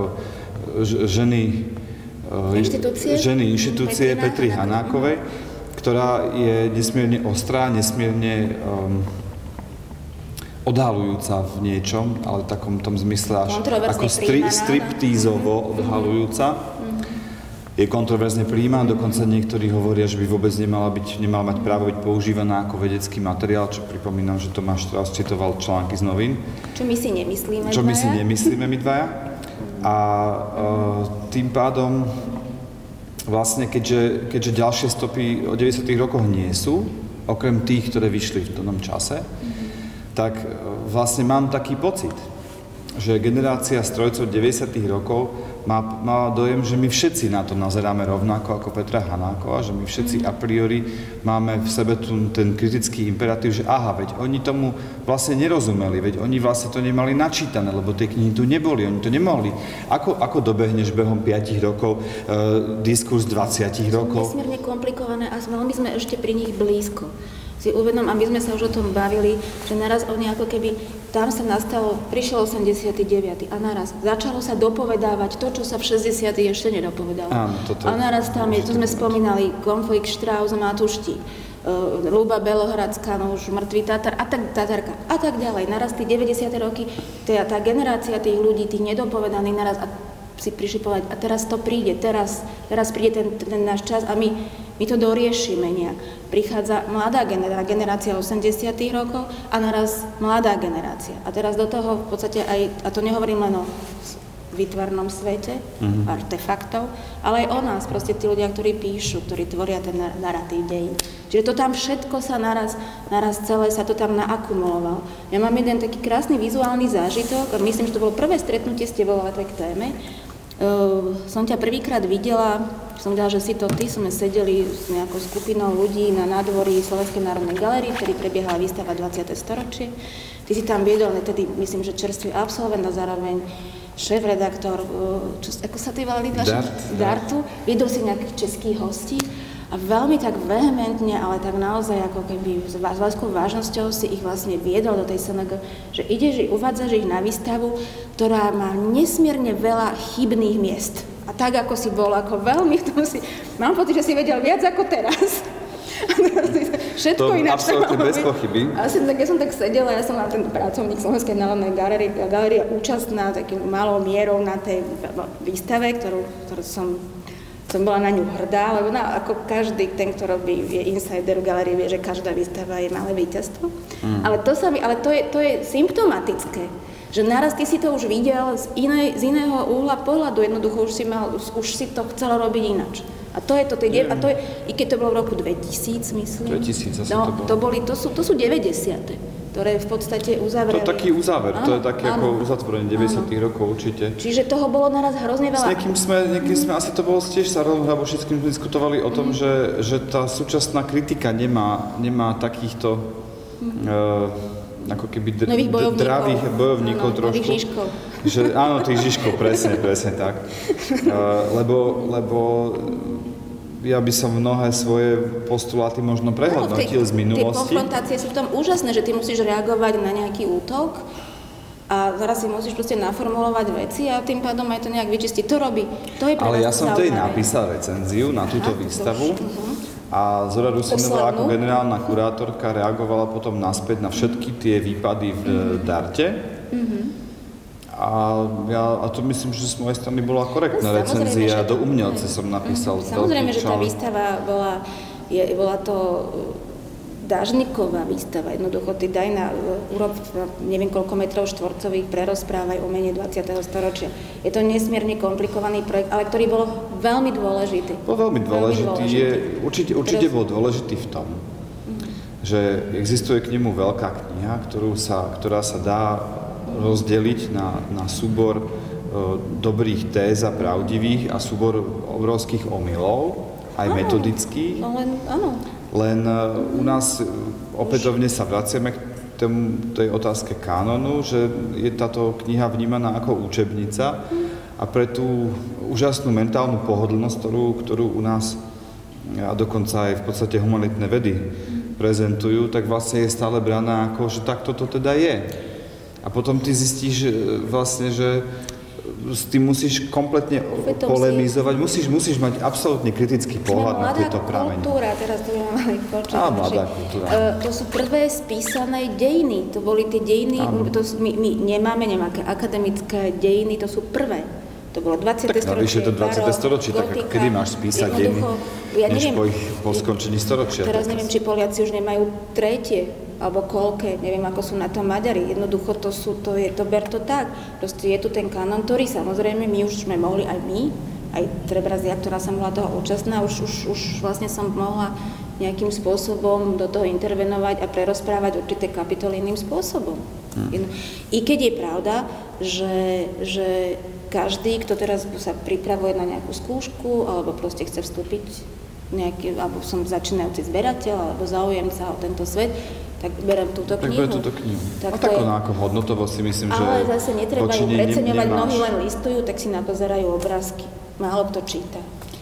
ženy inštitúcie, ženy inštitúcie Petry Hanákovej, ktorá je nesmierne ostrá, nesmierne um, odhalujúca v niečom, ale v takom tom zmysle až ako stri, striptízovo odhalujúca. Mm-hmm. Je kontroverzne prijímaná, dokonca niektorí hovoria, že by vôbec nemala, byť, nemala mať právo byť používaná ako vedecký materiál, čo pripomínam, že Tomáš Strauss citoval články z novín. Čo my si nemyslíme Čo dvaja. my si nemyslíme my dvaja. A uh, tým pádom vlastne, keďže, keďže ďalšie stopy o deväťdesiatych rokoch nie sú, okrem tých, ktoré vyšli v tom čase, tak vlastne mám taký pocit, že generácia strojcov deväťdesiatych rokov má, má dojem, že my všetci na to nazeráme rovnako ako Petra Hanáková, že my všetci a priori máme v sebe tu, ten kritický imperatív, že aha, veď oni tomu vlastne nerozumeli, veď oni vlastne to nemali načítané, lebo tie knihy tu neboli, oni to nemohli. Ako, ako dobehneš behom piatich rokov e, diskurs dvadsiatich rokov? Sú nesmierne komplikované a veľmi sme ešte pri nich blízko. Si uvedom, aby sme sa už o tom bavili, že naraz oni ako keby, tam sa nastalo, prišiel osemdesiaty deviaty a naraz začalo sa dopovedávať to, čo sa v šesťdesiatych ešte nedopovedalo. Áno, toto a naraz tam je, to sme spomínali, konflikt Strauss, Matuštík, uh, Ľuba Belohradská, no už mŕtvý Tatar, a tak, Tatarka, a tak ďalej. Naraz tie deväťdesiate roky, tá, tá generácia tých ľudí, tých nedopovedaných, naraz a si prišli povedať, a teraz to príde, teraz, teraz príde ten, ten náš čas a my, my to doriešime nejak. Prichádza mladá generá, generácia osemdesiatych rokov a naraz mladá generácia. A teraz do toho v podstate aj, a to nehovorím len o výtvarnom svete, mm-hmm. artefaktov, ale aj o nás, proste tí ľudia, ktorí píšu, ktorí tvoria ten narratív dejín. Čiže to tam všetko sa naraz, naraz celé sa to tam naakumulovalo. Ja mám jeden taký krásny vizuálny zážitok, myslím, že to bolo prvé stretnutie s tebou ale k téme. Uh, som ťa prvýkrát videla, som videla, že si to ty, sme sedeli s nejakou skupinou ľudí na nádvorí Slovenskej národnej galérie, ktorý prebiehala výstava dvadsiate storočie. Ty si tam viedol, tedy myslím, že čerstvý absolvent a zároveň šéf-redaktor, uh, čo, ako sa tí volali? Dart. Dartu. Viedol si nejakých českých hostí a veľmi tak vehementne, ale tak naozaj ako keby s veľkou vážnosťou si ich vlastne viedol do tej es en gé, že ideš, že uvádzaš ich na výstavu, ktorá má nesmierne veľa chybných miest. A tak, ako si bol, ako veľmi v tom si... Mám pocit, že si vedel viac ako teraz. Všetko to ináč. Absolútne bez pochyby. A som, tak, ja som tak sedela, ja som na ten pracovník Slovenskej národnej galérie, galérie účastná takým malou mierou na tej výstave, ktorú, ktorú som... som bola na ňu hrdá, lebo na, ako každý ten, kto robí, je insider v galérii, vie, že každá výstava je malé víťazstvo. Mm. Ale, to, sa mi, ale to, je, to je symptomatické, že naraz ty si to už videl z, inej, z iného úhla pohľadu, jednoducho už si, mal, už si to chcel robiť ináč. A to je to, tie, a to je, i keď to bolo v roku dvetisíc, myslím. dvetisíc, asi no, to bolo. To, boli, to, sú, to sú deväťdesiate, ktoré v podstate uzavreli. To je taký uzáver, áno, to je také áno, ako uzatvorenie deväťdesiatych rokov určite. Čiže toho bolo naraz hrozne veľa. S niekým sme, niekým sme asi to bolo tiež sa Hrabošickým diskutovali o tom, mm. že, že tá súčasná kritika nemá, nemá takýchto mm. uh, ako keby dr- nových bojovníkov, dravých bojovníkov áno, trošku. Nových Žižkov. Že, áno, tých Žižkov, presne, presne tak. Uh, lebo, lebo ja by som mnohé svoje postuláty možno prehodnotil no, z minulosti. Tie konfrontácie sú v tom úžasné, že ty musíš reagovať na nejaký útok a zaraz si musíš proste naformulovať veci a tým pádom aj to nejak vyčistiť. To robí, to je pre Ale ja som tej napísal recenziu na túto Aha, výstavu uh-huh. a Zora Rusinová ako generálna kurátorka reagovala potom naspäť na všetky tie výpady v uh-huh. Darte. Uh-huh. A, ja, a to myslím, že z mojej strany bola korektná no, recenzia. Do umelce som napísal. Mm, samozrejme, že tá výstava bola, je, bola to dážniková výstava. Jednoducho, ty daj na, urob neviem koľko metrov štvorcových, prerozprávaj umenie dvadsiateho storočia. Je to nesmierne komplikovaný projekt, ale ktorý bol veľmi dôležitý. Bol veľmi dôležitý. Veľmi dôležitý. Je, určite určite bol dôležitý v tom, mm. že existuje k nemu veľká kniha, ktorú sa, ktorá sa dá rozdeliť na, na súbor e, dobrých téz a pravdivých a súbor obrovských omylov, aj áno, metodických. No len, áno. Len e, u nás opätovne sa vraciame k tomu, tej otázke kánonu, že je táto kniha vnímaná ako učebnica a pre tú úžasnú mentálnu pohodlnosť, ktorú, ktorú u nás a dokonca aj v podstate humanitné vedy prezentujú, tak vlastne je stále braná ako, že takto to teda je. A potom ty zistíš vlastne, že s tým musíš kompletne polemizovať, musíš, musíš mať absolútne kritický pohľad na tieto pramene. Kultúra, teraz to by mali počuť. Á, mladá kultúra. Uh, to sú prvé spísané dejiny, to boli tie dejiny, to, my, my nemáme nejaké akademické dejiny, to sú prvé. To bolo dvadsiate storočie, navyše to dvadsiate storočie, tak ako kedy máš spísať dejiny, ja než neviem, po, ich, po skončení storočia. Teraz neviem, či Poliaci už nemajú tretie, alebo koľké, neviem, ako sú na to Maďari. Jednoducho to sú, to je, to ber to tak. Proste je tu ten kanon, ktorý samozrejme my už sme mohli aj my, aj trebárs ja, ktorá som bola toho účastná, už, už, už vlastne som mohla nejakým spôsobom do toho intervenovať a prerozprávať určité kapitoly iným spôsobom. Hmm. I keď je pravda, že, že každý, kto teraz sa pripravuje na nejakú skúšku, alebo proste chce vstúpiť nejaký, alebo som začínajúci zberateľ, alebo zaujemca o tento svet, tak berem túto tak knihu. Tak túto knihu. Tak a tak ona ako hodnotovo si myslím, ale že ale zase netreba ju ne, preceňovať, nemáš. mnohí len listujú, tak si napozerajú obrázky. Málo kto číta.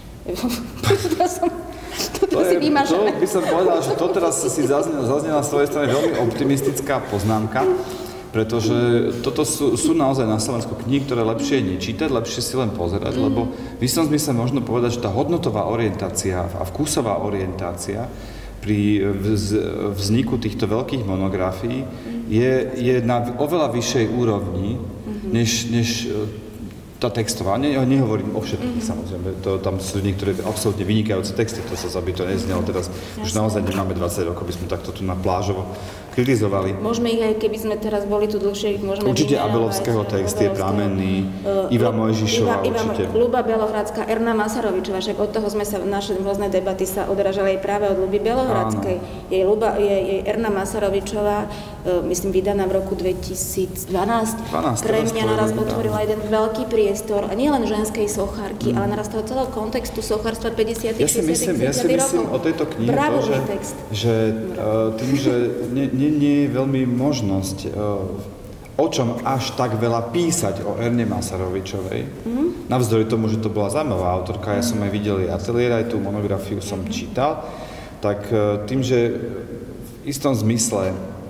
to som, to, to, je, si vymažeme. To by som povedal, že to teraz si zaznela, zaznela z tvojej strany veľmi optimistická poznámka, pretože toto sú, sú naozaj na Slovensku knihy, ktoré lepšie je nečítať, lepšie si len pozerať, mm. lebo v istom zmysle možno povedať, že tá hodnotová orientácia a vkusová orientácia pri vzniku týchto veľkých monografií je, je na oveľa vyššej úrovni, mm-hmm. než, než tá textová. Ne, nehovorím o všetkých, mm-hmm. samozrejme. To, tam sú niektoré absolútne vynikajúce texty, to sa aby to neznelo teraz. Jasne. Už naozaj nemáme dvadsať rokov, by sme takto tu na plážovo kritizovali. Môžeme ich aj, keby sme teraz boli tu dlhšie, ich môžeme určite Abelovského text je pramenný, uh, Iva Mojžišová Iva, určite. Ľuba Belohradská, Erna Masarovičová, však od toho sme sa, naše rôzne debaty sa odrážali aj práve od Ľuby Belohradskej. Jej, Ľuba, jej, jej Erna Masarovičová, uh, myslím, vydaná v roku dvetisícdvanásť, pre mňa naraz otvorila jeden veľký priestor, a nie len ženskej sochárky, mm. ale naraz toho celého kontextu sochárstva päťdesiatych, šesťdesiatych, ja si myslím rokov. O tejto knihe to, že, že uh, tým, že ne, ne, nie je veľmi možnosť uh, o čom až tak veľa písať o Erne Masarovičovej. Mm. Navzdory tomu, že to bola zaujímavá autorka, ja som aj videl ateliér, aj tú monografiu som mm. čítal, tak uh, tým, že v istom zmysle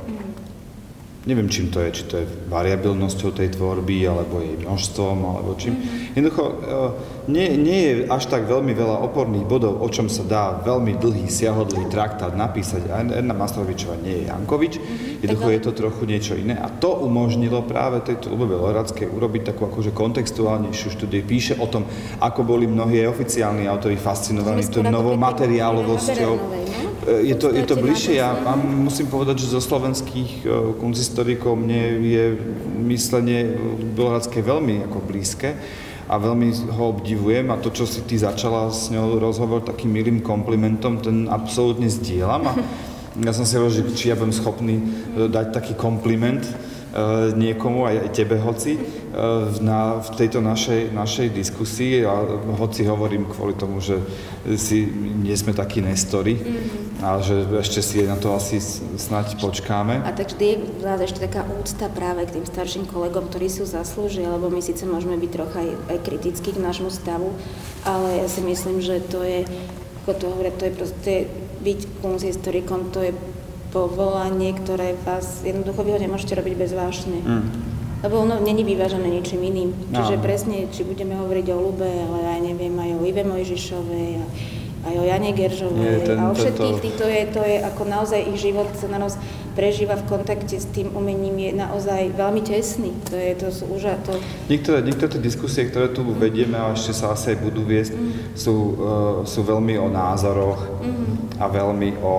neviem, čím to je, či to je variabilnosťou tej tvorby, alebo jej množstvom, alebo čím. Mm-hmm. Jednoducho, nie, nie je až tak veľmi veľa oporných bodov, o čom sa dá veľmi dlhý, siahodlhý traktát napísať. Erna Masarovičová nie je Jankovič, mm-hmm. jednoducho je to trochu niečo iné. A to umožnilo práve tejto Ľube Belohradskej urobiť takú akože kontextuálnejšiu štúdiu. Píše o tom, ako boli mnohí oficiálni autori fascinovaní tou novou materiálovosťou. Je to, je to bližšie. Ja musím povedať, že zo slovenských kunsthistorikov mne je myslenie Belohradskej veľmi ako blízke a veľmi ho obdivujem a to, čo si ty začala s ňou rozhovor takým milým komplimentom, ten absolútne zdieľam a ja som si hovoril, že či ja budem schopný dať taký kompliment niekomu, aj, aj tebe, hoci, na, v tejto našej, našej diskusii a hoci hovorím kvôli tomu, že si nie sme takí nestori mm-hmm. a že ešte si na to asi snáď počkáme. A tak vždy je ešte taká úcta práve k tým starším kolegom, ktorí sú zaslúžili, lebo my síce môžeme byť trocha aj, aj kritickí k nášmu stavu, ale ja si myslím, že to je, ako to hovoria, to je proste byť kunsthistorikom, to je povolanie, ktoré vás jednoducho vy ho nemôžete robiť bezvážne. Mm. Lebo ono není vyvážené ničím iným. No. Čiže presne, či budeme hovoriť o Ľube, ale aj neviem, aj o Ive Mojžišovej, a, aj o Jane Geržovej, ten, a o všetkých týchto je, to je ako naozaj ich život sa na nás prežíva v kontakte s tým umením, je naozaj veľmi tesný. To je, to sú úža, to... Niektoré, niektoré tie diskusie, ktoré tu mm. vedieme a ešte sa asi aj budú viesť, mm. sú, uh, sú veľmi o názoroch mm. a veľmi o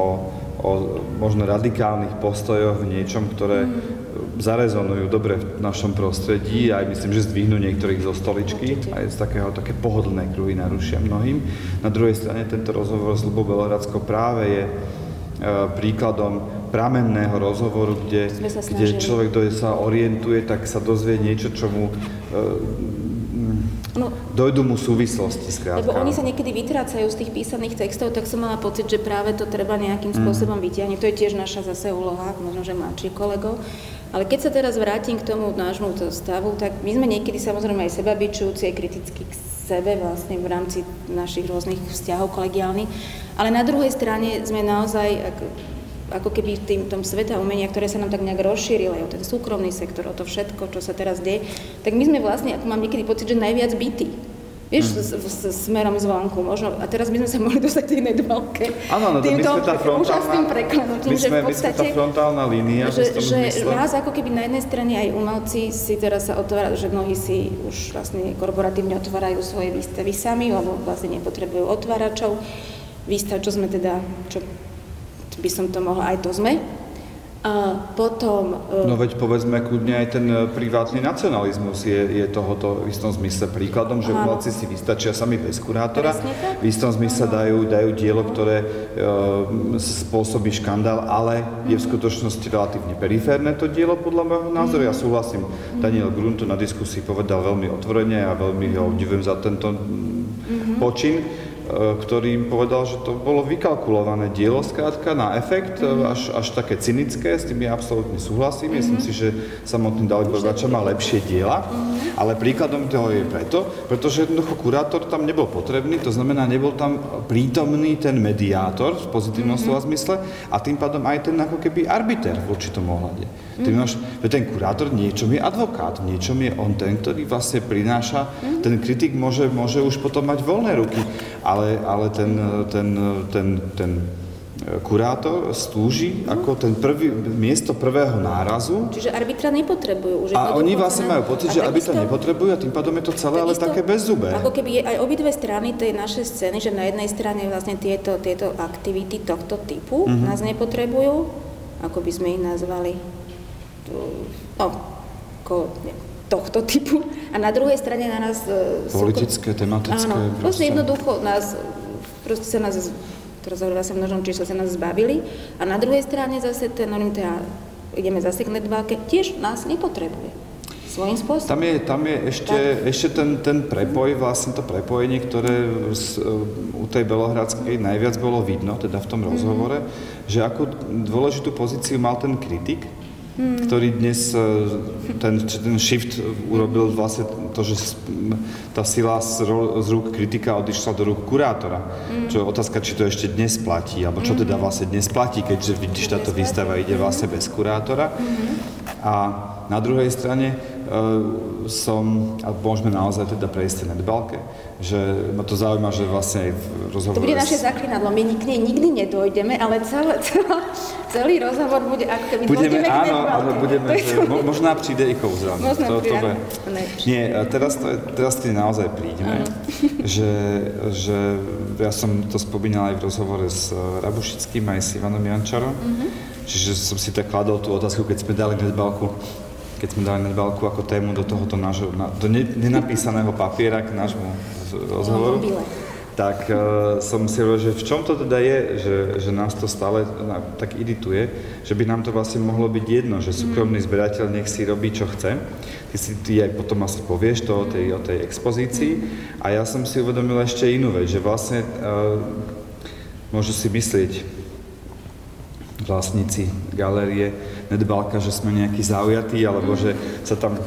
o možno radikálnych postojoch v niečom, ktoré mm. zarezonujú dobre v našom prostredí a aj myslím, že zdvihnú niektorých zo stoličky. Určite. A je z takého také pohodlné kruhy narušia mnohým. Na druhej strane tento rozhovor s Ľubou Belohradskou práve je e, príkladom pramenného rozhovoru, kde, kde človek, kto sa orientuje, tak sa dozvie niečo, čo mu e, No, dojdú mu súvislosti, skrátka. Lebo oni sa niekedy vytrácajú z tých písaných textov, tak som mala pocit, že práve to treba nejakým spôsobom mm. vytiahnuť. To je tiež naša zase úloha, možno, že mladších kolegov. Ale keď sa teraz vrátim k tomu nášmu stavu, tak my sme niekedy samozrejme aj sebabičujúci, aj kriticky k sebe vlastne v rámci našich rôznych vzťahov kolegiálnych. Ale na druhej strane sme naozaj ako, ako keby v tým, tom sveta umenia, ktoré sa nám tak nejak rozšírilo, o ten súkromný sektor, o to všetko, čo sa teraz deje, tak my sme vlastne, ako mám niekedy pocit, že najviac bytí. Vieš, mm. s, s, smerom zvonku, možno, a teraz by sme sa mohli dostať k tej nedbalke. Áno, no, my sme tá frontálna, preklenutím, že v podstate, my sme tá frontálna línia. Že, že vás ako keby na jednej strane aj umelci si teraz sa otvárajú, že mnohí si už vlastne korporatívne otvárajú svoje výstavy sami, lebo vlastne nepotrebujú otváračov. Výstav, čo sme teda, čo by som to mohla, aj to sme. A potom... No veď povedzme kľudne aj ten privátny nacionalizmus je, je tohoto v istom zmysle príkladom, že umelci si vystačia sami bez kurátora. V istom zmysle dajú, dajú dielo, ktoré e, spôsobí škandál, ale je v skutočnosti relatívne periférne to dielo, podľa môjho názoru. Ja súhlasím, Daniel Grunto na diskusii povedal veľmi otvorene a veľmi ho obdivujem za tento počin, ktorý im povedal, že to bolo vykalkulované dielo skrátka na efekt, mm-hmm. až, až také cynické, s tým ja absolútne súhlasím. Mm-hmm. Myslím si, že samotný Dalibor Bača má lepšie diela, mm-hmm. ale príkladom toho je preto, pretože jednoducho kurátor tam nebol potrebný, to znamená, nebol tam prítomný ten mediátor v pozitívnom mm-hmm. slova zmysle a tým pádom aj ten ako keby arbiter v určitom ohľade. Mm-hmm. Máš, ten kurátor niečom je advokát, niečom je on ten, ktorý vlastne prináša, mm-hmm. ten kritik môže, môže už potom mať voľné ruky. Ale, ale ten, ten, ten, ten kurátor slúži ako ten prvý, miesto prvého nárazu. Čiže arbitra nepotrebujú. Už a oni vlastne majú pocit, že arbitra nepotrebujú a tým pádom je to celé ale také bezzubé. Ako keby aj obidve strany tej našej scény, že na jednej strane vlastne tieto, tieto aktivity tohto typu mm-hmm. nás nepotrebujú, ako by sme ich nazvali, no, ako, ne, tohto typu. A na druhej strane na nás... Politické, sú, tematické... Áno, proste jednoducho nás, proste sa nás, teraz hovorila sa v množnom čísle, sa nás zbavili. A na druhej strane zase ten, teda, ideme zase k nedbálke, tiež nás nepotrebuje. Svojím spôsobom. Tam je, tam je ešte, ešte ten, ten prepoj, vlastne to prepojenie, ktoré z, u tej Belohradskej najviac bolo vidno, teda v tom rozhovore, mm-hmm. že akú dôležitú pozíciu mal ten kritik, Hmm. ktorý dnes, ten, ten shift urobil vlastne to, že tá sila z, z rúk kritika odišla do rúk kurátora. Hmm. Čo je otázka, či to ešte dnes platí, alebo čo teda vlastne dnes platí, keďže vidíš, táto výstava ide vlastne bez kurátora. Hmm. A na druhej strane uh, som, a môžeme naozaj teda prejsť na nedbálke, že ma to zaujíma, že vlastne aj v rozhovore... To bude naše zaklinadlo, my k nej nikdy nedojdeme, ale celé, celé, celý rozhovor bude ako keby... Budeme, budeme áno, ale budeme, že mo, možná príde i kouzelné. Možná to, príde, to Nie, teraz, to, teraz ty naozaj prídeme, že, že ja som to spomínal aj v rozhovore s Rabušickým, aj s Ivanom Jančarom, mm-hmm. čiže som si tak kladol tú otázku, keď sme dali nedbálku, keď sme dali nedbálku ako tému do tohoto nášho, do nenapísaného papiera k nášmu rozhovoru, tak uh, som si hovoril, že v čom to teda je, že, že nás to stále na, tak irituje, že by nám to vlastne mohlo byť jedno, že súkromný zberateľ nech si robí, čo chce. Ty si ty aj potom asi povieš to o tej, o tej expozícii a ja som si uvedomil ešte inú vec, že vlastne uh, môžu si myslieť vlastníci galérie Nedbálka, že sme nejakí zaujatí, alebo že sa tam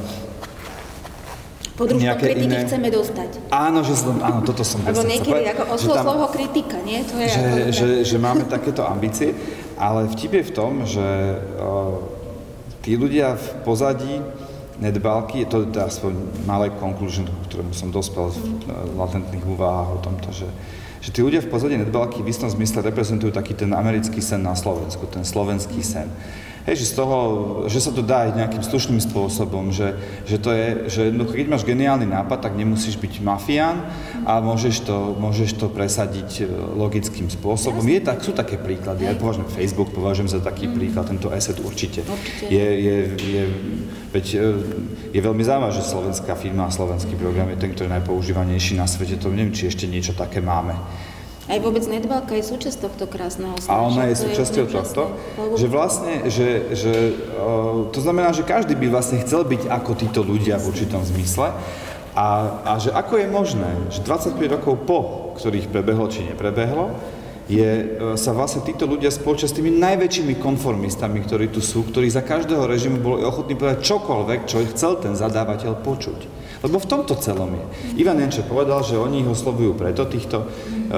podružkom kritiky iné... chceme dostať. Áno, že som, áno, toto som presne. Alebo niekedy ako oslo slovo kritika, nie? To je že, ako... že, že máme takéto ambície, ale vtip je v tom, že uh, tí ľudia v pozadí Nedbálky, to je aspoň malé conclusion, k ktorému som dospel v uh, latentných úvahách o tomto, že že tí ľudia v pozadí Nedbálky v istom zmysle reprezentujú taký ten americký sen na Slovensku, ten slovenský sen. Hej, že z toho, že sa to dá aj nejakým slušným spôsobom, že, že to je, že keď máš geniálny nápad, tak nemusíš byť mafián a môžeš to, môžeš to presadiť logickým spôsobom. Je, tak, sú také príklady, ja považujem Facebook, považujem za taký mm. príklad, tento eset určite. určite. Je, je, je, veď, je veľmi zaujímavé, že slovenská firma a slovenský program je ten, ktorý je najpoužívanejší na svete, to neviem, či ešte niečo také máme. Aj vôbec Nedbálka je súčasť tohto krásneho sna. A ona je súčasťou tohto, že vlastne, že, že uh, to znamená, že každý by vlastne chcel byť ako títo ľudia v určitom zmysle a, a že ako je možné, že dvadsaťpäť rokov po, ktorých prebehlo či neprebehlo, je, sa vlastne títo ľudia spoločia s tými najväčšími konformistami, ktorí tu sú, ktorí za každého režimu boli ochotní povedať čokoľvek, čo chcel ten zadávateľ počuť. Lebo v tomto celom je. Ivan Jančar povedal, že oni ho oslovujú preto týchto uh,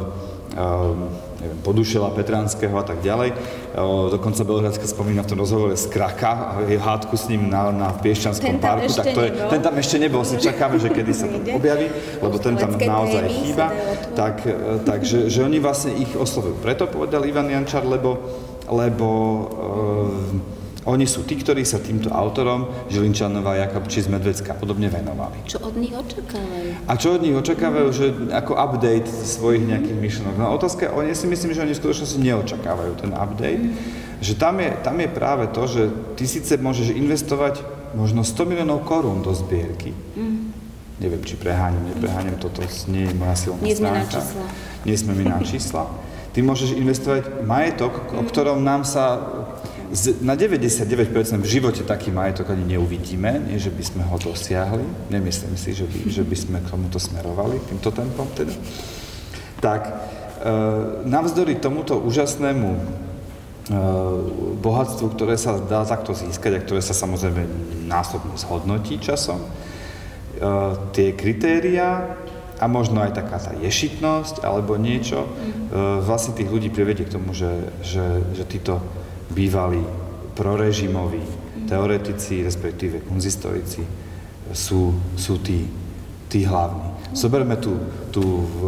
uh, neviem, Podušela, Petránskeho a tak ďalej. Uh, dokonca Belohradská spomína v tom rozhovore z Kraka a je hádku s ním na, na Piešťanskom parku. Tak to je, ten tam ešte nebol, si čakáme, že kedy sa to objaví, lebo ten tam naozaj chýba. Tak, uh, takže že oni vlastne ich oslovujú. Preto povedal Ivan Jančar, lebo, lebo uh, oni sú tí, ktorí sa týmto autorom Žilinčanová, Jakabčík, Medvecká a podobne venovali. Čo od nich očakávajú? A čo od nich očakávajú, že ako update svojich nejakých myšlenok. No otázka, oni si myslím, že oni v skutočnosti neočakávajú ten update, mm. že tam je, tam je práve to, že ty síce môžeš investovať možno sto miliónov korún do zbierky. Mm. Neviem, či preháňam, nepreháňam, toto nie je moja silná Nie sme stránka. na čísla. Nie sme my na čísla. Ty môžeš investovať majetok, mm. o ktorom nám sa z, na deväťdesiatdeväť percent v živote taký majetok ani neuvidíme, nie že by sme ho dosiahli, nemyslím si, že by, že by sme k tomuto smerovali, týmto tempom teda. Tak, e, navzdory tomuto úžasnému e, bohatstvu, ktoré sa dá takto získať a ktoré sa samozrejme násobne zhodnotí časom, e, tie kritériá a možno aj taká tá ješitnosť alebo niečo e, vlastne tých ľudí privedie k tomu, že, že, že títo bývalí prorežimoví teoretici, respektíve kunzistorici sú, sú tí, tí hlavní. Zoberme tu, tu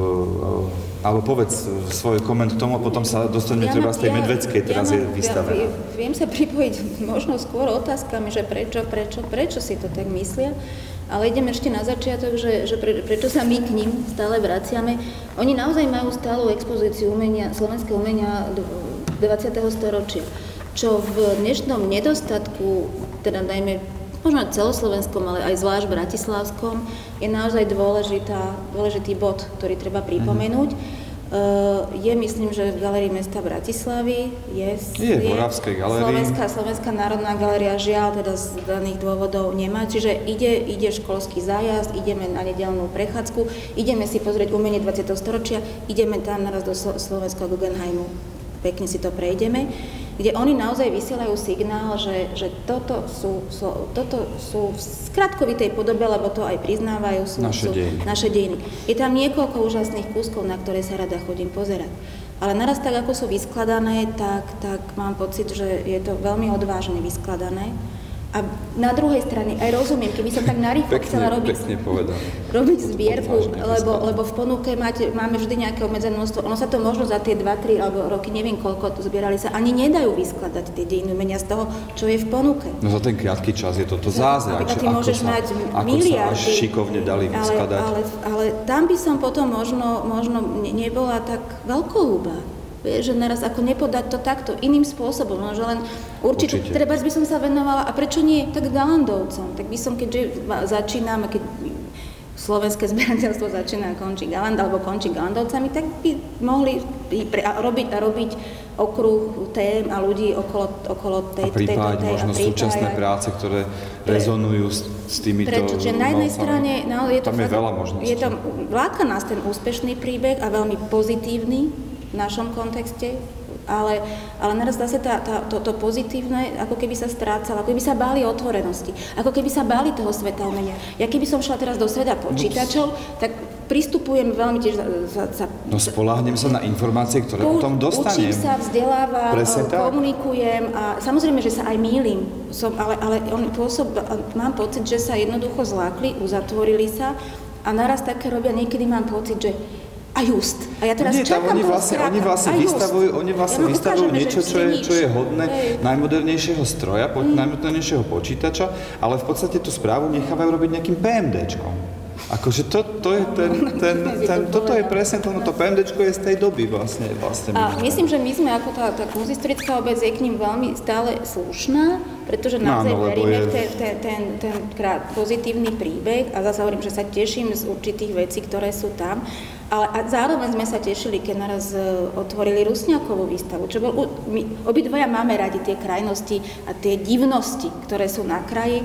alebo povedz svoj koment k tomu a potom sa dostaneme ja treba z tej ja, Medvedskej, teraz ja, je vystavená. Ja, viem sa pripojiť možno skôr otázkami, že prečo, prečo, prečo si to tak myslia, ale idem ešte na začiatok, že, že pre, prečo sa my k ním stále vraciame. Oni naozaj majú stálu expozíciu umenia, slovenského umenia dvadsiateho storočia, čo v dnešnom nedostatku, teda najmä možno celoslovenskom, ale aj zvlášť bratislavskom, je naozaj dôležitá, dôležitý bod, ktorý treba pripomenúť. Mm-hmm. Uh, je, myslím, že v Galérii mesta Bratislavy je, je, je v Moravskej galérii. Slovenská, Slovenská národná galéria žiaľ teda z daných dôvodov nemá, čiže ide, ide školský zájazd, ideme na nedeľnú prechádzku, ideme si pozrieť umenie dvadsiateho storočia, ideme tam naraz do Slo- Slovenského Guggenheimu, pekne si to prejdeme, kde oni naozaj vysielajú signál, že, že toto, sú, sú, toto sú v skratkovitej podobe, lebo to aj priznávajú, sú naše, sú dejiny. naše dejiny. Je tam niekoľko úžasných kúskov, na ktoré sa rada chodím pozerať. Ale naraz tak, ako sú vyskladané, tak, tak mám pocit, že je to veľmi odvážne vyskladané. A na druhej strane aj rozumiem, keby som tak narýchlo chcela robiť, robiť zbierku, lebo, lebo v ponuke máte, máme vždy nejaké obmedzené množstvo, ono sa to možno za tie dva tri alebo roky, neviem koľko to zbierali sa, ani nedajú vyskladať tie dejiny umenia z toho, čo je v ponuke. No za ten krátky čas je toto zázrak, že ako sa, ako sa až šikovne dali vyskladať. Ale, ale, ale tam by som potom možno, možno nebola tak veľkoľúba. Že naraz ako nepodať to takto, iným spôsobom, no, že len určite, určite. Treba by som sa venovala, a prečo nie, tak Galandovcom, tak by som, keďže začíname, keď slovenské zberateľstvo začína a končí Galand, alebo končí Galandovcami, tak by mohli pre, a robiť a robiť okruh tém a ľudí okolo, okolo tej, a pripájať tej, možno súčasné práce, ktoré pre, rezonujú s, s týmito prečo, že na jednej strane, no, je to tam je fakt, veľa možností. Je to, láka nás ten úspešný príbeh a veľmi pozitívny v našom kontexte, ale, ale naraz zase tá, tá, to, to pozitívne, ako keby sa strácalo, ako keby sa báli otvorenosti, ako keby sa báli toho sveta umenia. Ja keby som šla teraz do sveta počítačov, tak pristupujem veľmi tiež za... za, za no spoľahnem sa na informácie, ktoré u, potom dostanem. Učím sa, vzdelávam, komunikujem a samozrejme, že sa aj mýlim, som, ale, ale on pôsob, mám pocit, že sa jednoducho zlákli, uzatvorili sa a naraz také robia, niekedy mám pocit, že a just. A ja teraz Nie, čakám oni toho vlastne, oni vlastne vystavujú, oni vlastne ja vystavujú niečo, čo je, čo je hodné Hej. najmodernejšieho stroja, po, mm. najmodernejšieho počítača, ale v podstate tú správu nechávajú robiť nejakým PMDčkom. Akože to, to je ten, ten, ten, toto je presne to, no to PMDčko je z tej doby vlastne. vlastne a myslím, že my sme ako tá, tá kunzistorická obec je k ním veľmi stále slušná, pretože naozaj no, veríme je... ten, ten, ten, ten krát pozitívny príbeh a zase hovorím, že sa teším z určitých vecí, ktoré sú tam. Ale a zároveň sme sa tešili, keď naraz otvorili Rusňákovú výstavu, čo bol, my obidvoja máme radi tie krajnosti a tie divnosti, ktoré sú na kraji.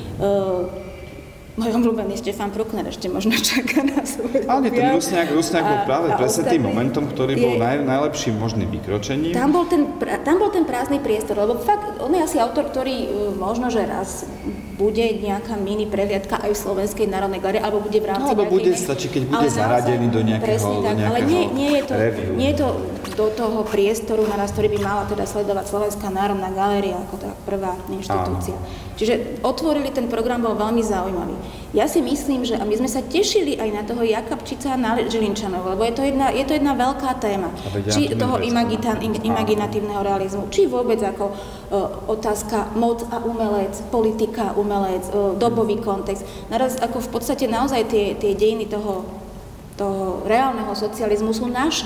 Uh, Môj obľúbený Štefan Prukner ešte možno čaká na svoj Ale ten Rusňák, Rusňák bol práve presne tým momentom, ktorý je, bol naj, najlepším možným vykročením. Tam bol, ten, tam bol ten prázdny priestor, lebo fakt, on je asi autor, ktorý možno, že raz bude nejaká mini prehliadka aj v Slovenskej národnej galérii, alebo bude v rámci... No, alebo bude stačí, keď bude zaradený do nejakého, tak, do nejakého ale nie, nie je to, review. Nie je to do toho priestoru, naraz, ktorý by mala teda sledovať Slovenská národná galéria ako tá prvá inštitúcia. Áno. Čiže otvorili, ten program bol veľmi zaujímavý. Ja si myslím, že a my sme sa tešili aj na toho Jakabčica a na Žilinčanov, lebo je to jedna, je to jedna veľká téma. Či toho imagitan, imaginatívneho realizmu, či vôbec ako uh, otázka moc a umelec, politika, umelec, uh, dobový kontext. Naraz ako v podstate naozaj tie, tie dejiny toho, toho reálneho socializmu sú naše.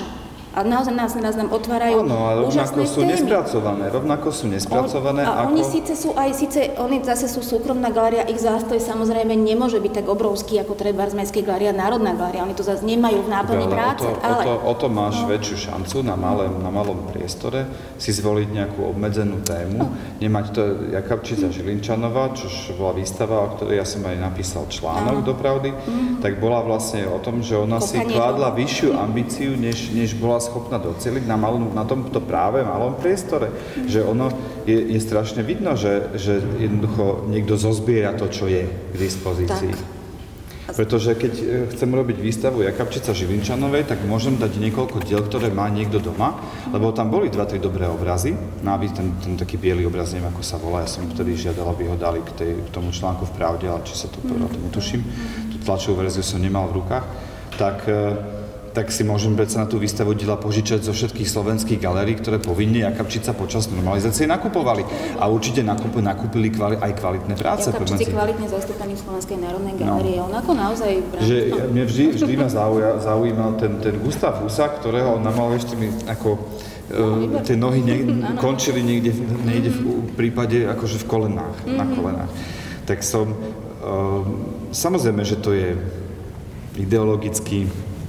A naozaj nás, nás nám otvárajú Áno, ale rovnako úžasné sú témy. nespracované, rovnako sú nespracované On, a ako... oni síce sú aj, síce, oni zase sú súkromná galéria, ich zástoj samozrejme nemôže byť tak obrovský ako treba z Mestskej galéria, Národná galéria, oni to zase nemajú v náplni ale práce. O to, ale... o, to, o to máš no. väčšiu šancu na, malém, na malom priestore si zvoliť nejakú obmedzenú tému, no. nemať to Jakabčica Žilinčanová, čož bola výstava, o ktorej ja som aj napísal článok do Pravdy, mm-hmm. tak bola vlastne o tom, že ona Kokanie si kládla vyššiu ambíciu, než, než bola schopná doceliť na, malom, na tomto práve malom priestore. Mm-hmm. Že ono je, je strašne vidno, že, že jednoducho niekto zozbiera to, čo je k dispozícii. Tak. Pretože keď chcem robiť výstavu Jakabčica Žilinčanovej, tak môžem dať niekoľko diel, ktoré má niekto doma, lebo tam boli dva, tri dobré obrazy. No aby ten, ten taký biely obraz, neviem ako sa volá, ja som vtedy žiadal, aby ho dali k, tej, k tomu článku v Pravde, ale či sa to povedal, to netuším. Tú tlačovú verziu som nemal v rukách. Tak... tak si môžem predsa na tú výstavu diela požičať zo všetkých slovenských galérií, ktoré povinne Jakabčica počas normalizácie nakupovali. A určite nakup, nakúpili kvali, aj kvalitné práce. Jakabčici kvalitne zastúpaní v Slovenskej národnej galérii. No. On ako naozaj... Že mne vždy, vždy ma zauja, zaujímal ten, ten Gustav Husák, ktorého on namal ešte mi ako... No, tie nohy ne, končili niekde, niekde v prípade akože v kolenách, mm-hmm. na kolenách. Tak som... Uh, samozrejme, že to je ideologicky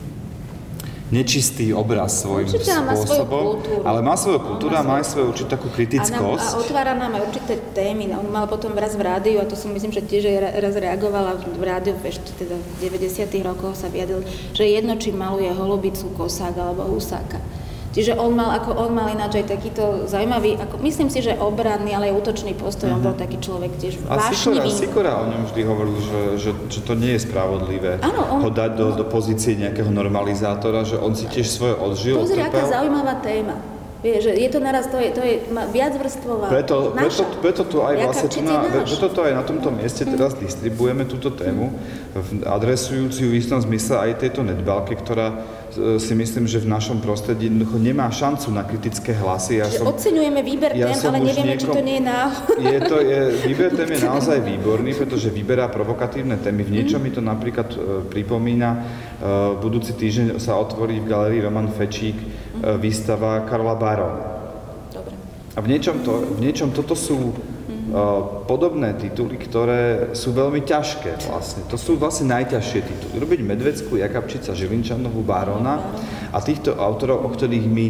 nečistý obraz svojím určite spôsobom, ale má svoju kultúru a má aj svoju určitú takú kritickosť. A, nám, a otvára nám aj určité témy. On mal potom raz v rádiu, a to som myslím, že tiež raz reagovala v rádiu, ešte teda v deväťdesiatych rokoch sa vyjadril, že jedno, či maluje holubicu, kosák alebo husáka. Čiže on mal, ako on mal ináč aj takýto zaujímavý, ako, myslím si, že obranný, ale aj útočný postoj. Uh-huh. On bol taký človek tiež vášnivý. A Sikora o ňom vždy hovoril, že, že, že to nie je spravodlivé ano, on, ho dať do, do pozície nejakého normalizátora, že on si tiež svoje odžil. Pozri, aká zaujímavá téma. Vie, že je to naraz, to je, to je viacvrstvová, preto, naša. Preto, preto, tu aj vlastne tu na, preto to aj na tomto mieste teraz distribuujeme túto tému, adresujúci v istom zmysle aj tejto nedbalke, ktorá si myslím, že v našom prostredí jednoducho nemá šancu na kritické hlasy. Ja som, oceňujeme výber ja tém, ale nevieme, niekom, či to nie je náhodou. Je to, je, výber tém je naozaj výborný, pretože vyberá provokatívne témy. V niečom mi to napríklad uh, pripomína, uh, budúci týždeň sa otvorí v galérii Roman Fečík uh, výstava Karola Barona. Dobre. A v niečom, to, v niečom toto sú Uh, podobné tituly, ktoré sú veľmi ťažké vlastne. To sú vlastne najťažšie tituly. Robiť Medvecku, Jakabčica, Žilinčanovú, Barona a týchto autorov, o ktorých my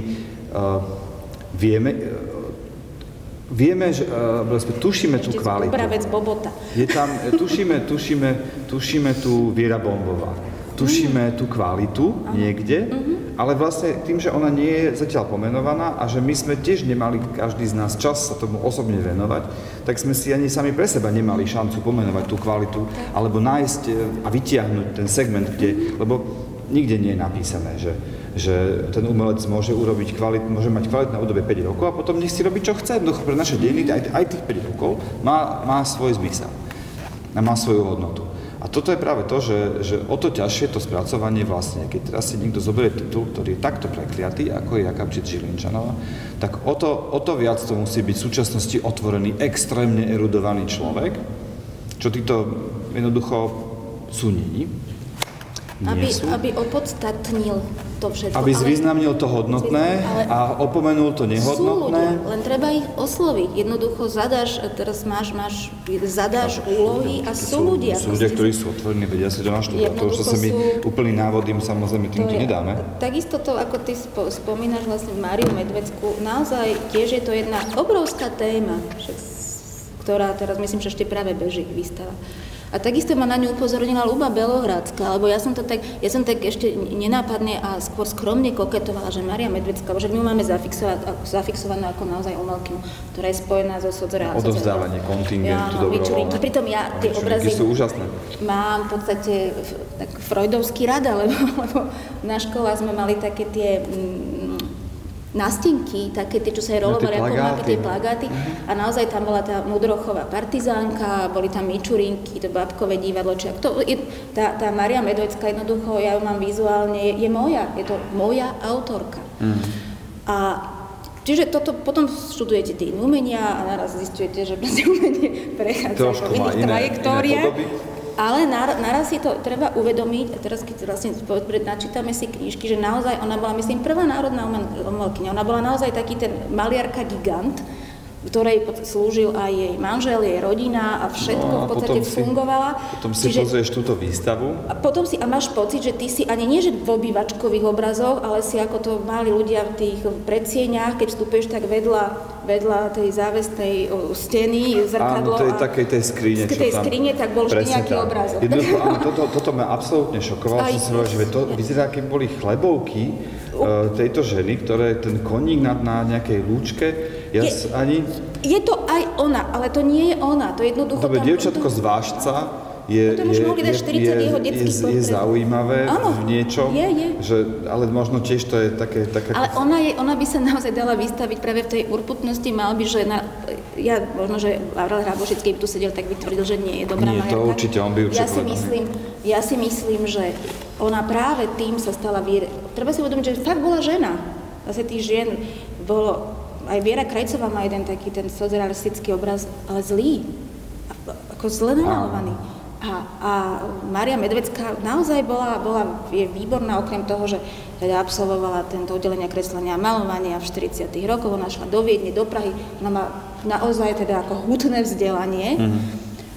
uh, vieme, uh, vieme, že uh, tušíme tú kvalitu. Bravec Bobota. Je tam, tušíme, tušíme, tušíme tú Viera Bombová. Tušíme mm. tú kvalitu Aha. niekde, mm-hmm. ale vlastne tým, že ona nie je zatiaľ pomenovaná a že my sme tiež nemali každý z nás čas sa tomu osobne venovať, tak sme si ani sami pre seba nemali šancu pomenovať tú kvalitu alebo nájsť a vytiahnuť ten segment, kde, lebo nikde nie je napísané, že, že ten umelec môže urobiť kvalit, môže mať kvalitné obdobie päť rokov a potom nech si robí, čo chce. Jednoducho pre naše dejiny aj, aj tých päť rokov má, má svoj zmysel a má svoju hodnotu. A toto je práve to, že, že o to ťažšie to spracovanie vlastne, keď teraz si niekto zoberie titul, ktorý je takto prekliatý, ako je Jakabčič Žilinčanová, tak o to, o to viac to musí byť v súčasnosti otvorený, extrémne erudovaný človek, čo títo jednoducho sú nie. Aby, aby opodstatnil to všetko. Aby zvýznamnil to hodnotné a opomenul to nehodnotné. Sú ľudia, len treba ich osloviť. Jednoducho zadáš, teraz máš, máš zadáš úlohy a sú ľudia. Sú ľudia, ktorí sú otvorení, vedia si to naštudovať. To už sa mi úplný návod im samozrejme týmto nedáme. Takisto to, ako ty spomínaš vlastne Máriu Medvecku, naozaj tiež je to jedna obrovská téma, ktorá teraz myslím, že ešte práve beží výstava. A takisto ma na ňu upozornila Ľuba Belohradská, lebo ja som to tak, ja som tak ešte nenápadne a skôr skromne koketovala, že Mária Medvecká, že my máme zafixovanú ako naozaj umelkyňu, ktorá je spojená so socreálnou. Odovzdávanie kontingentu, dobrovoľné. Pritom ja tie obrazy sú úžasné. Mám v podstate tak freudovský rada, lebo, lebo na školách sme mali také tie nástenky, také tie, čo sa aj rolovali, ako máme tie plagáty. A naozaj tam bola tá Mudrochová partizánka, boli tam Mičurinky, to babkové divadlo. Či, to, je, tá, tá Mária Medvecká jednoducho, ja ju mám vizuálne, je, je moja, je to moja autorka. Mm. A čiže toto, potom študujete tie umenia a naraz zistujete, že umenie prechádza po iných trajektóriách. ale naraz si to treba uvedomiť, a teraz keď vlastne načítame si knížky, že naozaj ona bola, myslím, prvá národná umelkyňa. Ona bola naozaj taký ten maliarka gigant, ktorej slúžil aj jej manžel, jej rodina a všetko no, a v podstate potom fungovala. Si, potom si Čiže, pozrieš túto výstavu. A potom si a máš pocit, že ty si ani nie že v obývačkových obrazoch, ale si ako to mali ľudia v tých predsieňach, keď vstúpeš tak vedľa, vedľa tej závesnej steny, zrkadlo. Áno, to je takej tej skrine, čo tej tam... skrine, tak bol vždy nejaký tam. Obrazok. Jednoducho, áno, toto, toto ma absolútne šokovalo, že som že to vyzerá, keď boli chlebovky uh, tejto ženy, ktoré ten koník na, na nejakej lúčke. Ja je, ani... je to aj ona, ale to nie je ona, to je jednoducho... Dobre, tam, dievčatko to... z Vážca je, je, je, je, je, je zaujímavé áno, v niečom, je, je. Že, ale možno tiež to je také... také ale ona, je, ona by sa naozaj dala vystaviť práve v tej urputnosti, mal by, že na, ja možno, že Aurel Hrabošický by tu sedel, tak by tvrdil, že nie je dobrá nie, majerka. Nie, to určite, on by určite... Ja si myslím, ja si myslím, že ona práve tým sa stala... Vír... Treba si uvedomiť, že fakt bola žena. Zase tých žien bolo... Aj Viera Krajcová má jeden taký ten socrealistický obraz, ale zlý, ako zle namalovaný. A, a Mária Medvecká naozaj bola, bola, je výborná, okrem toho, že teda absolvovala tento oddelenie kreslenia a malovania v štyridsiatych rokoch, ona šla do Viedne, do Prahy, ona má naozaj teda ako hutné vzdelanie. Mm-hmm.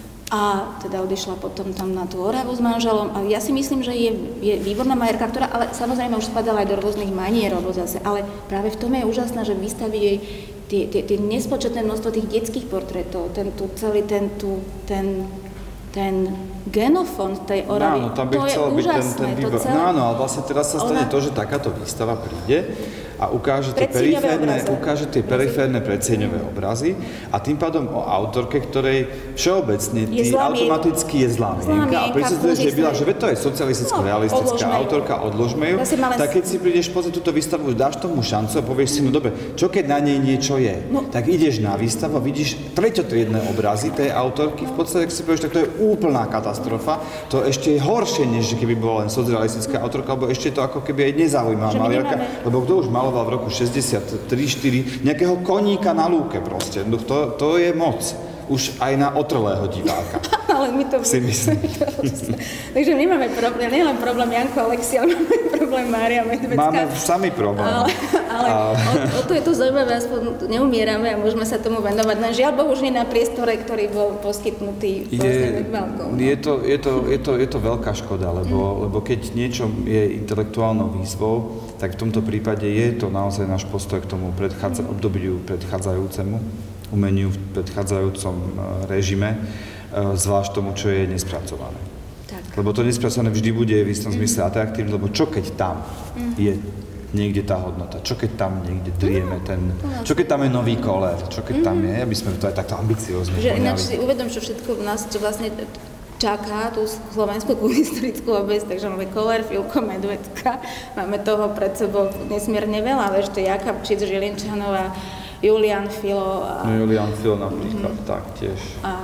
A teda odišla potom tam na tú Oravu s manželom a ja si myslím, že je, je výborná majerka, ktorá ale samozrejme už spadala aj do rôznych manierov zase, ale práve v tom je úžasná, že vystaví jej tie, tie, tie nespočetné množstvo tých detských portrétov, ten tu celý ten tu, ten, ten genofond tej Oravy, no, tam by to je úžasné. Ten, ten výbor... celé... No áno, ale vlastne teraz sa stane ona... to, že takáto výstava príde a ukáže tie periférne, ukáže tie periférne predsieňové obrazy a tým pádom o autorke, ktorej všeobecne tý, automaticky je zlá mienka a predstavuješ, že byla, že to je socialisticko-realistická no, autorka, odložme ju, ja tak keď si prídeš pozrieť túto výstavu, dáš tomu šancu a povieš si, no dobre, čo keď na nej niečo je, no. Tak ideš na výstavu a vidíš treťotriedne obrazy tej autorky, v podstate, keď si povieš, tak to je úplná katastrofa, to ešte je horšie, než keby bola len socialistická autorka, alebo ešte to ako keby aj nezaujímavá maliarka, lebo kto už maloval v roku šesťdesiattri štyri nejakého koníka na lúke proste. No to, to je moc. Už aj na otrlého diváka. Ale my to... Si myslím. Takže my máme problém, nie len problém Janko Alexia, ale máme problém Mária Medvecká. Máme sami problém. Ale, ale a... o, o to je to zaujímavé, aspoň neumierame a môžeme sa tomu venovať. Len žiaľ Bohu, už nie na priestore, ktorý bol poskytnutý je, veľkou. No. Je, to, je, to, je, to, je to veľká škoda, lebo, mm. lebo keď niečo je intelektuálnou výzvou, tak v tomto prípade je to naozaj náš postoj k tomu predchádza, obdobiu predchádzajúcemu umeniu v predchádzajúcom režime, zvlášť tomu, čo je nespracované. Tak. Lebo to nespracované vždy bude v istom zmysle atraktívne, lebo čo keď tam mm. je niekde tá hodnota, čo keď tam niekde drieme ten, čo keď tam je nový kolér, čo keď tam je, aby sme to aj takto ambiciózne poňali. Že ináč si uvedom, čo všetko v nás, čo vlastne čaká tú slovenskú kulturistickú obec, takže máme Koller, Filko, Medvecka, máme toho pred sebou nesmierne veľa, vieš, to je Jakabčič, Žilinčanová, Julian Filo. A... No Julian Filo napríklad, mm-hmm. tak tiež. A,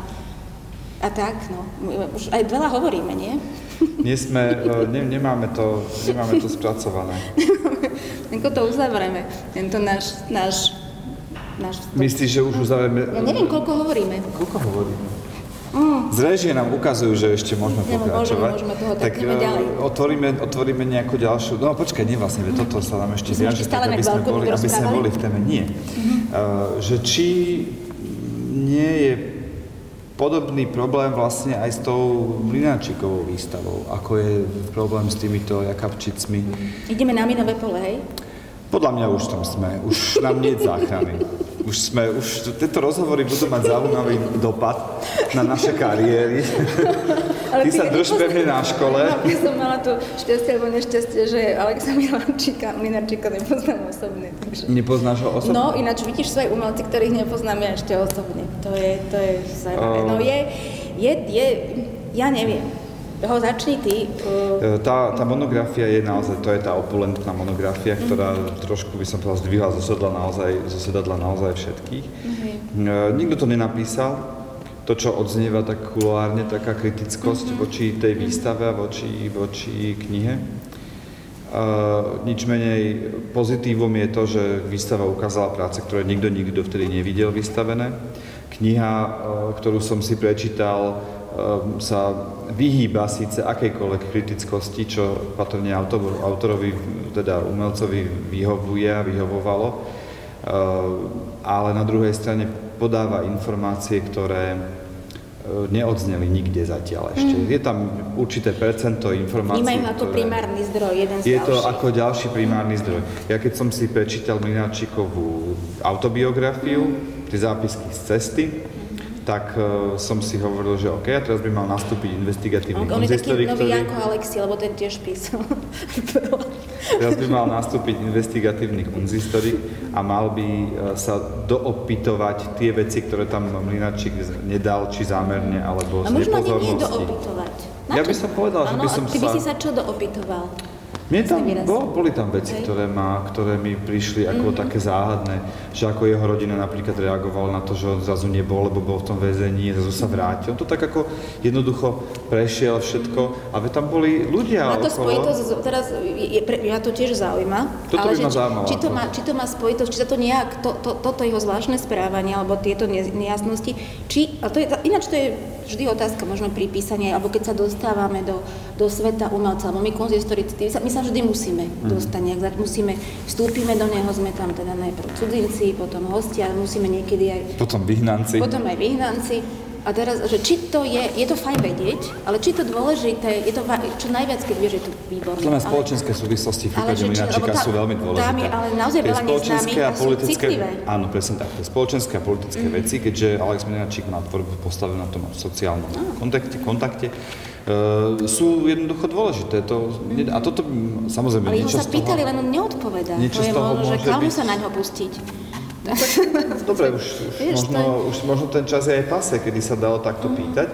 a tak, no, už aj veľa hovoríme, nie? Nie sme, ne, nemáme, to, nemáme to spracované. Ako to uzavrieme, tento náš, náš, náš... Myslíš, že už uzavrieme? Ja neviem, koľko hovoríme. Koľko hovoríme? Mm. Z réžie nám ukazujú, že ešte môžeme pokračovať. Môžeme, môžeme toho, tak, tak ďalej. Otvoríme, otvoríme nejakú ďalšiu... No počkaj, nie vlastne, mm. toto sa nám ešte viaže, tak aby sme, boli, aby sme boli v téme. Nie. Mm-hmm. Uh, že či nie je podobný problém vlastne aj s tou Mlynáčikovou výstavou, ako je problém s týmito Jakabčicmi. Ideme na minové pole, hej? Podľa mňa už tam sme, už nám nie je záchrany. Už sme, už tieto rozhovory budú mať zaujímavý dopad na naše kariéry. Ale ty, ty sa drž pevne na škole. No, ja som mala to šťastie alebo nešťastie, že Alexa Mlynáčika, Mlynáčika nepoznám osobne. Takže... Nepoznáš ho osobne? No, ináč vidíš svoje umelci, ktorých nepoznám ja ešte osobne. To je, to je zaujímavé. Uh... No je, je, je, ja neviem. Ho začni ty. Uh... Tá, tá monografia je naozaj, to je tá opulentná monografia, ktorá mm-hmm. trošku by som povedal zdvihla zo sedadla naozaj, zo sedadla naozaj všetkých. Mm-hmm. Uh, nikto to nenapísal. To, čo odznieva tak kuloárne, taká kritickosť mm-hmm. voči tej výstave a voči, voči knihe. Uh, nič menej pozitívom je to, že výstava ukázala práce, ktoré nikto nikto vtedy nevidel vystavené. Kniha, uh, ktorú som si prečítal, sa vyhýba síce akejkoľvek kritickosti, čo patrne autor, autorovi, teda umelcovi vyhovuje a vyhovovalo, ale na druhej strane podáva informácie, ktoré neodzneli nikde zatiaľ ešte. Mm. Je tam určité percento informácií, vnímajú ako ktoré... primárny zdroj, jeden z Je ďalších. to ako ďalší primárny zdroj. Ja keď som si prečítal Mlynáčikovú autobiografiu, tie zápisky z cesty, tak uh, som si hovoril, že OK, a teraz by mal nastúpiť investigatívny on kunsthistorik, On je taký nový ktorý... Janko Alexi, lebo ten tiež písal. Teraz by mal nastúpiť investigatívny kunsthistorik a mal by uh, sa doopytovať tie veci, ktoré tam Mlynáčik nedal, či zámerne, alebo z nepozornosti. A možno nie doopytovať. Ja by som povedal, že by som ty sa... by si sa čo doopytoval? Mne tam, bol, boli tam veci, ktoré, ma, ktoré mi prišli ako mm-hmm. také záhadné, že ako jeho rodina napríklad reagovala na to, že on zrazu nebol, lebo bol v tom väzení, zrazu sa vrátil. On to tak ako jednoducho prešiel všetko, ale tam boli ľudia okolo. Má to okolo. spojitosť, teraz je, pre, ja to tiež zaujíma, Toto ale by ma že, zaujímalo. či, to má, či to má spojitosť, či sa to nejak, to, to, toto jeho zvláštne správanie, alebo tieto nejasnosti, či, a to je, ináč to je vždy otázka možno pri písaní, alebo keď sa dostávame do, do sveta umelca, alebo my kunsthistorici, my sa vždy musíme mm. dostať nejak, musíme, vstúpime do neho, sme tam teda najprv cudzinci, potom hostia, musíme niekedy aj... Potom vyhnanci. Potom aj vyhnanci. A teraz, že či to je, je to fajn vedieť, ale či to dôležité, je to čo najviac, keď vieš, že je to výborné. Podľa mňa spoločenské súvislosti v prípade Mlynáčika sú veľmi dôležité. Tam je ale naozaj veľa neznámych a sú citlivé. Áno, presne tak. Tie spoločenské a politické mm. veci, keďže Alex Mlynáčik má tvorbu postavenú na tom sociálnom ah. kontakte, kontakte Uh, sú jednoducho dôležité. To, a toto samozrejme ale niečo z toho... Ale jeho sa pýtali, len on neodpovedá. Niečo z toho môže že klamu byť... sa na ňo pustiť. Dobre, už, už, možno, už možno ten čas je aj pase, kedy sa dalo takto mm. pýtať.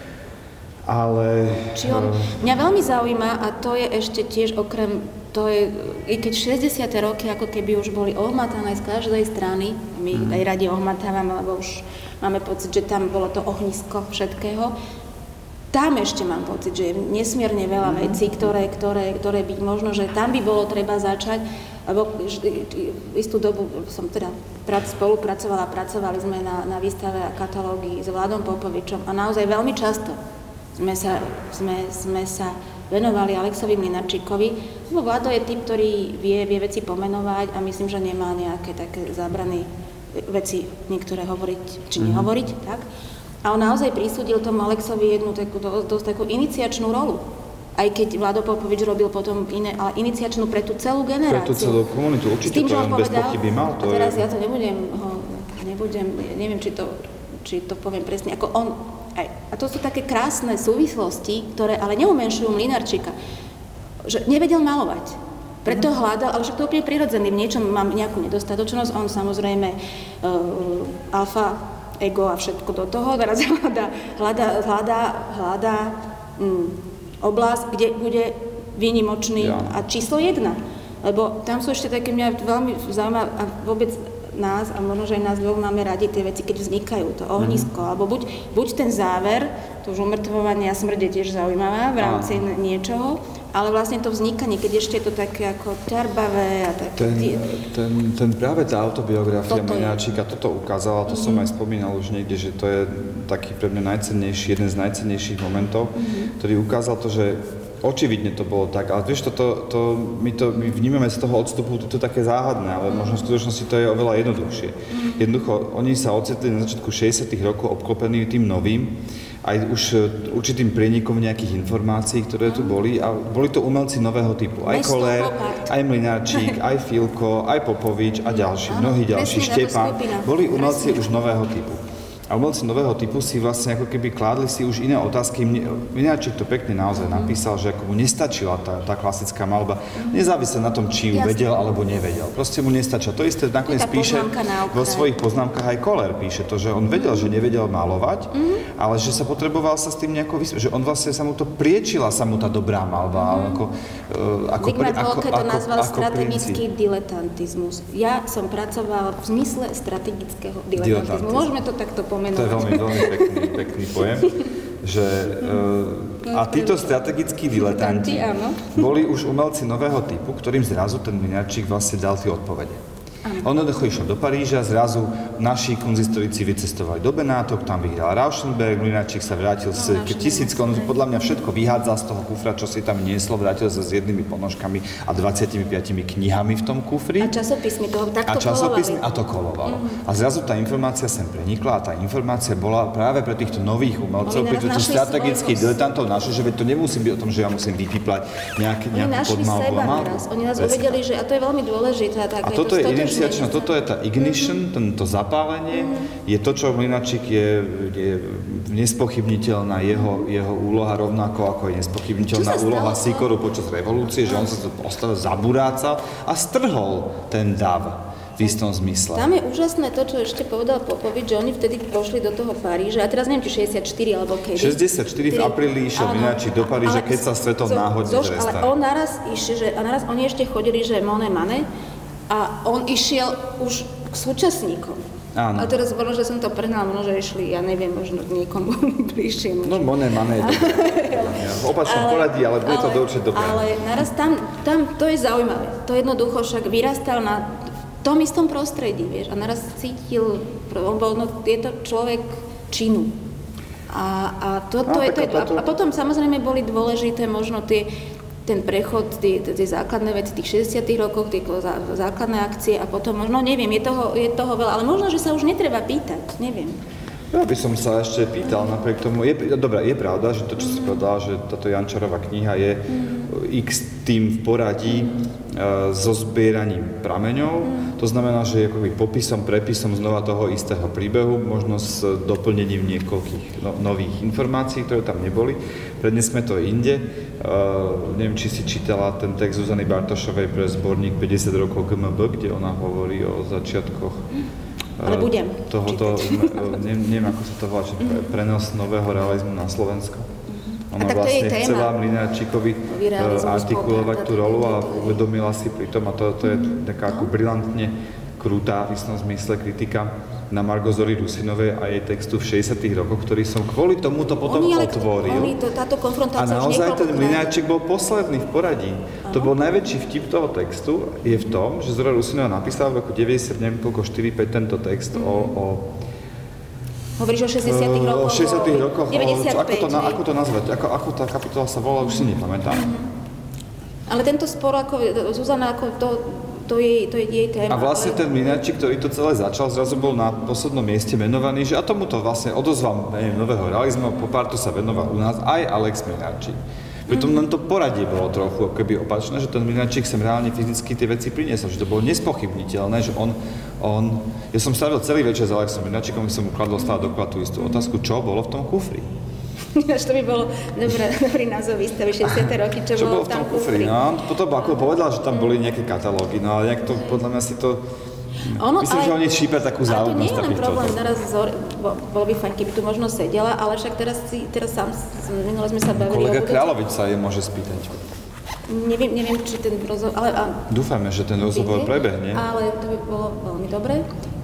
Ale... Či on, mňa veľmi zaujíma, a to je ešte tiež okrem... To je, i keď šesťdesiate roky ako keby už boli ohmatané z každej strany, my mm. aj radi ohmatávame, lebo už máme pocit, že tam bolo to ohnisko všetkého. Tam ešte mám pocit, že je nesmierne veľa vecí, ktoré, ktoré, ktoré by možno, že tam by bolo treba začať, lebo istú dobu som teda spolupracovala, pracovali sme na, na výstave a katalógy s Vladom Popovičom a naozaj veľmi často sme sa, sme, sme sa venovali Alexovi Mlynáčikovi, lebo Vlado je typ, ktorý vie, vie veci pomenovať a myslím, že nemá nejaké také zábrany veci niektoré hovoriť či nehovoriť, mm. tak? A on naozaj prisúdil tomu Alexovi jednu takú, dosť takú iniciačnú rolu. Aj keď Vlado Popovič robil potom iné, ale iniciačnú pre tú celú generáciu. Pre tú celú komunitu, určite tým, to on bez pochyby mal. To a teraz je... ja to nebudem, ho, nebudem, neviem, či to, či to poviem presne, ako on, aj, a to sú také krásne súvislosti, ktoré ale neumenšujú Mlynáčika, že nevedel malovať. Preto hľadal, ale však to je úplne prirodzený, v niečom mám nejakú nedostatočnosť, on samozrejme uh, alfa, ego a všetko do toho, teraz hľadá, hľadá, hľadá, hľadá mm, oblasť, kde bude výnimočný ja. a číslo jedna. Lebo tam sú ešte také mňa veľmi zaujímavé a vôbec nás, a možno, že aj nás dvoch máme radi tie veci, keď vznikajú, to ohnisko, mm. alebo buď, buď ten záver, to už umrtvovanie a smrť je tiež zaujímavá v rámci ah. niečoho, ale vlastne to vznikanie, keď ešte je to také ako ťarbavé a také... Ten, ten, ten práve tá autobiografia Mlynáčika toto ukázala, to mm-hmm. som aj spomínal už niekde, že to je taký pre mňa najcennejší, jeden z najcennejších momentov, mm-hmm. ktorý ukázal to, že očividne to bolo tak, ale vieš, to, to, to, my to my vnímame z toho odstupu, to, to je také záhadné, ale možno v skutočnosti to je oveľa jednoduchšie. Mm-hmm. Jednoducho, oni sa ocitli na začiatku šesťdesiatych rokov obklopení tým novým, aj už určitým prienikom nejakých informácií, ktoré tu boli, a boli to umelci nového typu. Aj Koller, aj Mlynáčik, aj Filko, aj Popovič a ďalší, mnohí ďalší, Štepán. Boli umelci už nového typu. A umelci nového typu si vlastne ako keby kládli si už iné otázky. Mlynáčik to pekne naozaj napísal, že ako mu nestačila tá, tá klasická maľba. Nezávisle na tom, či ju Jasne. vedel alebo nevedel. Proste mu nestačila. To isté nakoniec píše vo svojich poznámkach aj Koller píše to, že on vedel, že nevedel malovať, mm-hmm. ale že sa potreboval sa s tým nejako vysvetliť. Že on vlastne sa mu to priečila sa mu tá dobrá maľba. Mm-hmm. Ako, uh, ako, Zigmund Volke to nazval ako strategický princíp. Diletantizmus. Ja som pracovala v zmysle strategického diletantizmu. Môžeme to takto povedať. To je veľmi, veľmi pekný, pekný pojem, že uh, a títo strategickí diletanti boli už umelci nového typu, ktorým zrazu ten Mlynáčik vlastne dal tie odpovede. Áno. On jednoducho išiel do Paríža, zrazu naši konzistorici vycestovali do Benátok, tam vyhral Rauschenberg, Mlynáčik sa vrátil s no, tisíckou, podľa mňa všetko vyhádzal z toho kufra, čo si tam nieslo, vrátil sa s jednými ponožkami a dvadsiatimi piatimi knihami v tom kufri. A časopismy toho takto a časopismy, kolovali. A to kolovalo. Mm-hmm. A zrazu tá informácia sem prenikla a tá informácia bola práve pre týchto nových umelcov, pre týchto strategických diletantov našli, že to nemusí byť o tom, že ja musím vypíplať nejaký, nejakú podmalbu. Oni nás uvedeli, že a to je veľmi dôležité. Tak a toto je iniciačná, toto je tá ignition, mm-hmm. to zapálenie, mm-hmm. je to, čo Mlynáčik je, je nespochybniteľná jeho, jeho úloha, rovnako ako je nespochybniteľná úloha Sikoru počas revolúcie, že on sa to postavil, zaburácal a strhol ten dav v istom zmysle. Tam je úžasné to, čo ešte povedal Popovič, že oni vtedy pošli do toho Paríža, a teraz neviem, či šesťdesiatštyri alebo kedy. šesťdesiatštyri v apríli išiel Mlynáčik do Paríža, keď sa stretol zo, náhodne zož, v restáre. Ale on naraz išiel, že, a naraz oni ešte chodili, že Monet Manet, a on išiel už k súčasníkom. Áno. A teraz bolo, že som to prehnala, možno, že išli, ja neviem, možno niekomu bližšie. No Monet Manet je v opačnom poradí, ale bude to určite dobré. Ale naraz tam, tam, to je zaujímavé. To jednoducho však vyrastal na tom istom prostredí, vieš, a naraz cítil, on bol, no, je to človek činu. A, a, to, to no, je, to je, a, a potom samozrejme boli dôležité možno tie, ten prechod, tie, tie základné veci tých šesťdesiatych rokov, tie zá, základné akcie a potom možno, neviem, je toho, je toho veľa, ale možno, že sa už netreba pýtať, neviem. Ja by som sa ešte pýtal napriek tomu, je, dobré, je pravda, že to, čo si povedala, že táto Jančarová kniha je mm. x tým v poradí e, so zbieraním prameňov, mm. to znamená, že je akoby popisom, prepisom znova toho istého príbehu, možno s doplnením niekoľkých no, nových informácií, ktoré tam neboli. Prednesme to inde. E, neviem, či si čítala ten text Zuzany Bartošovej pre zborník päťdesiat rokov gé em bé, kde ona hovorí o začiatkoch Ale budem tohoto, neviem, neviem, ako sa to volá, že prenos nového realizmu na Slovensko. Ona vlastne chcela Mlynáčikovi artikulovať tú rolu a uvedomila si pri tom, a to, to je taká ako brilantne krutá v istom zmysle kritika na margo Zory Rusinovej a jej textu v šesťdesiatych rokoch, ktorý som kvôli tomuto potom oni, otvoril. Oni to, táto konfrontácia a naozaj ten Mlynáčik bol posledný v poradí. Aha. To bol najväčší vtip toho textu, je v tom, že Zora Rusinová napísala v roku deväťdesiat, neviem koľko, štyri päť tento text mm. o, o Hovoríš o šesťdesiatych rokoch? O šesťdesiatych rokoch, deväťdesiatpäť, ako, to, ako to nazvať, ako, ako tá kapitola sa volá, už si nepamätám. Mm-hmm. Ale tento spor, ako Zuzana, ako to, to je, to je jej téma. A vlastne ten Mlynáčik, ktorý to celé začal, zrazu bol na poslednom mieste menovaný, že a tomuto vlastne odozval neviem, nového realizmu, po pár to sa venoval u nás aj Alex Mlynáčik. Pritom len to poradie bolo trochu keby opačné, že ten Mlynáčik sem reálne fyzicky tie veci priniesol, že to bolo nespochybniteľné, že on, on... Ja som strávil celý večer s Alexom Mlynáčikom, keď som mu kladol stále doklad tú istú otázku, čo bolo v tom kufri. Až to by bolo dobré, dobrý názov výstavy šesťdesiate roky, čo, čo bolo v tom kufri. No, potom ako povedal, že tam boli nejaké katalógy, no ale nejak to, podľa mňa si to... Ono, myslím, ale, že oni šípia takú záľudnosť. Ale to nie je len problém, teraz Zor, bolo by fajn, keby tu možno sedela, ale však teraz, si, teraz sám, minule sme sa bavili kolega o... Kolega Kráľovič sa je môže spýtať. Neviem, neviem, či ten rozhovor... Ale, a, dúfajme, že ten rozhovor prebehne. Ale to by bolo veľmi dobré.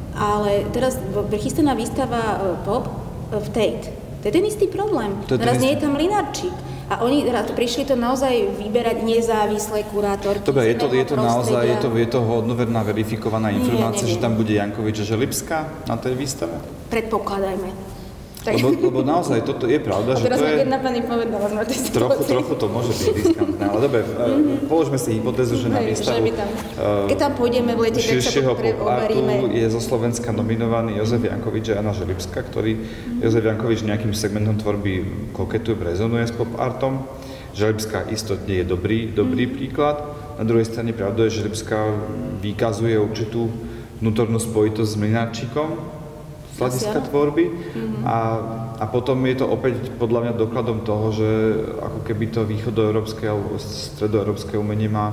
Ale teraz chystaná výstava Pop v Tate. To je ten istý problém. Teraz nie je tam Mlynáčik. A oni teraz prišli to naozaj vyberať nezávislé kurátorky. Dobre, je to, je to naozaj, je to, je to hodnoverná, verifikovaná informácia, nie, že tam bude Jankovič a Želibská na tej výstave? Predpokladajme. Lebo, lebo naozaj toto je pravda, že to je... jedna pani povedala, sme tej trochu, trochu to môže byť riskantné, ale dobre, mm-hmm. položme si hypotézu, že na výstavu tam, keď tam pôjdeme v lete, širšieho pop-artu je zo Slovenska nominovaný Jozef Jankovič a Jana Želibská, ktorý mm-hmm. Jozef Jankovič nejakým segmentom tvorby koketuje, rezonuje s pop-artom. Želibská istotne je dobrý, dobrý mm-hmm. príklad. Na druhej strane pravda je, že Želibská vykazuje určitú vnútornú spojitosť s Mlynáčikom z hľadiska tvorby mm-hmm. a, a potom je to opäť podľa mňa dokladom toho, že ako keby to východoeurópske alebo stredoeurópske umenie má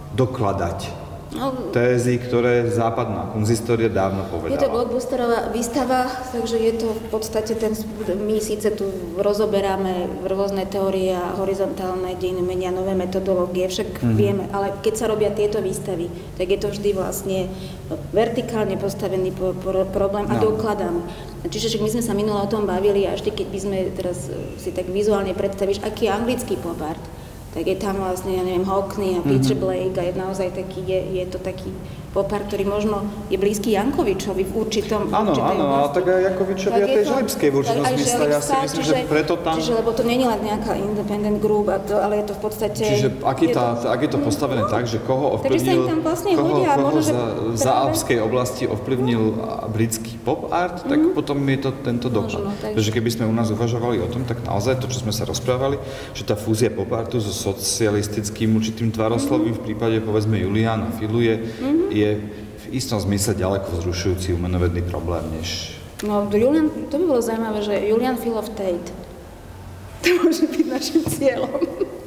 dokladať no, tézy, ktoré západná konzistória dávno povedala. Je to blockbusterová výstava, takže je to v podstate ten, my síce tu rozoberáme rôzne teórie a horizontálne dejiny umenia, nové metodológie, však mm-hmm. vieme, ale keď sa robia tieto výstavy, tak je to vždy vlastne vertikálne postavený po, po, problém a no. dokladáme. Čiže my sme sa minulo o tom bavili a vždy, keď by sme teraz si tak vizuálne predstavíš, aký je anglický pop art, tak je tam vlastne, ja neviem, Hockney a Peter mm-hmm. Blake a je naozaj taký, je, je to taký popár, ktorý možno je blízky Jankovičovi v určitom... Áno, áno, ale tak aj Jankovičovi a tej Želibskej v určitom zmysle. Ja si myslím, čiže, že preto tam... Čiže, lebo to nie je len nejaká independent group, to, ale je to v podstate... Čiže ak je, tá, ak je to postavené no, tak, že koho ovplyvnil... Vlastne koho, hodia, koho možno, za, v záalpskej oblasti ovplyvnil britský pop art, tak mm-hmm. potom je to tento dopad. Takže keby sme u nás uvažovali o tom, tak naozaj to, čo sme sa rozprávali, že tá fúzia pop artu so socialistickým určitým tvaroslovím mm-hmm. v prípade povedzme Juliana Filu je, mm-hmm. je v istom zmysle ďaleko vzrušujúci umenovedný problém, než... No, Julian, to by bolo zaujímavé, že Julian Phil of Tate. To môže byť našim cieľom.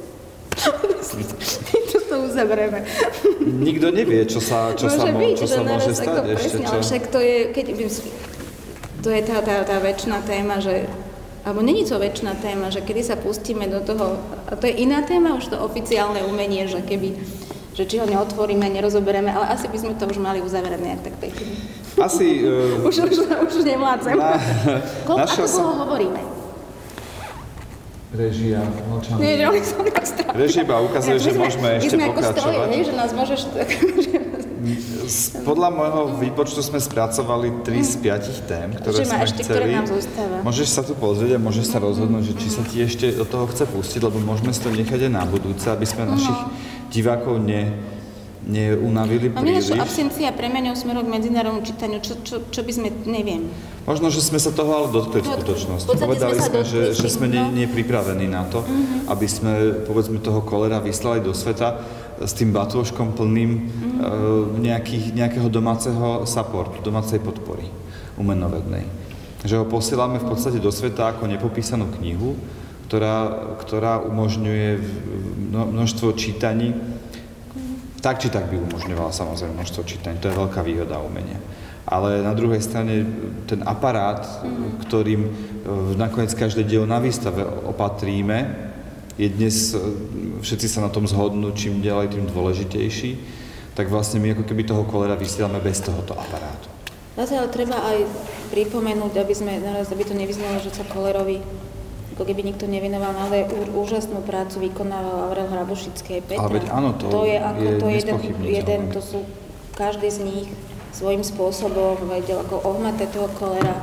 To to uzavrieme. Nikto nevie, čo sa, čo môže sa, byť, čo sa môže stať presne, ešte. Čo... Ale však to je, keď, to je tá, tá, tá večná téma, že alebo není to večná téma, že kedy sa pustíme do toho, a to je iná téma, už to oficiálne umenie, že keby, že či ho neotvoríme, nerozoberieme, ale asi by sme to už mali uzavrieť nejak tak pekne. Asi... Uh, už, už, už nemládzem. Na, Koľko, ako som... dlho hovoríme? Režia, mlčanie. Nie, že som tak Režia iba ukazuje, ja, že sme, môžeme ešte my sme pokračovať. Ako stroje, hej, že nás môžeš... Podľa môjho výpočtu sme spracovali tri z piatich tém, ktoré sme ešte, chceli. Ktoré nám zostáva. Môžeš sa tu pozrieť a môžeš sa rozhodnúť, že či sa ti ešte do toho chce pustiť, lebo môžeme si to nechať aj na budúce, aby sme uh-huh. našich divákov ne, neunavili príliš. A absencia premenil smerom k medzinárodnému čítaniu, čo, čo, čo by sme, neviem. Možno, že sme sa toho ale dotkli v skutočnosti. Povedali sme, sme že, že sme no. nie, nie pripravení na to, uh-huh. aby sme, povedzme, toho kolera vyslali do sveta s tým batôžkom plným mm-hmm. uh, nejakých, nejakého domáceho supportu, domácej podpory umenovednej. Že ho posielame v podstate do sveta ako nepopísanú knihu, ktorá, ktorá umožňuje množstvo čítaní. Tak či tak by umožňovala samozrejme množstvo čítaní. To je veľká výhoda umenia. Ale na druhej strane ten aparát, mm-hmm. ktorým uh, nakoniec každé dielo na výstave opatríme, je dnes, všetci sa na tom zhodnú, čím ďalej, tým dôležitejší, tak vlastne my ako keby toho kolera vysielame bez tohoto aparátu. Zase ale treba aj pripomenúť, aby sme naraz, aby to nevyznalo, že sa kolerovi, ako keby nikto nevenoval, ale úžasnú prácu vykonával Aurel Hrabošický, Petra. Ale veď áno, to, to je, ako, je to jeden, jeden, to sú, každý z nich svojím spôsobom vedel ako ohmatať toho kolera.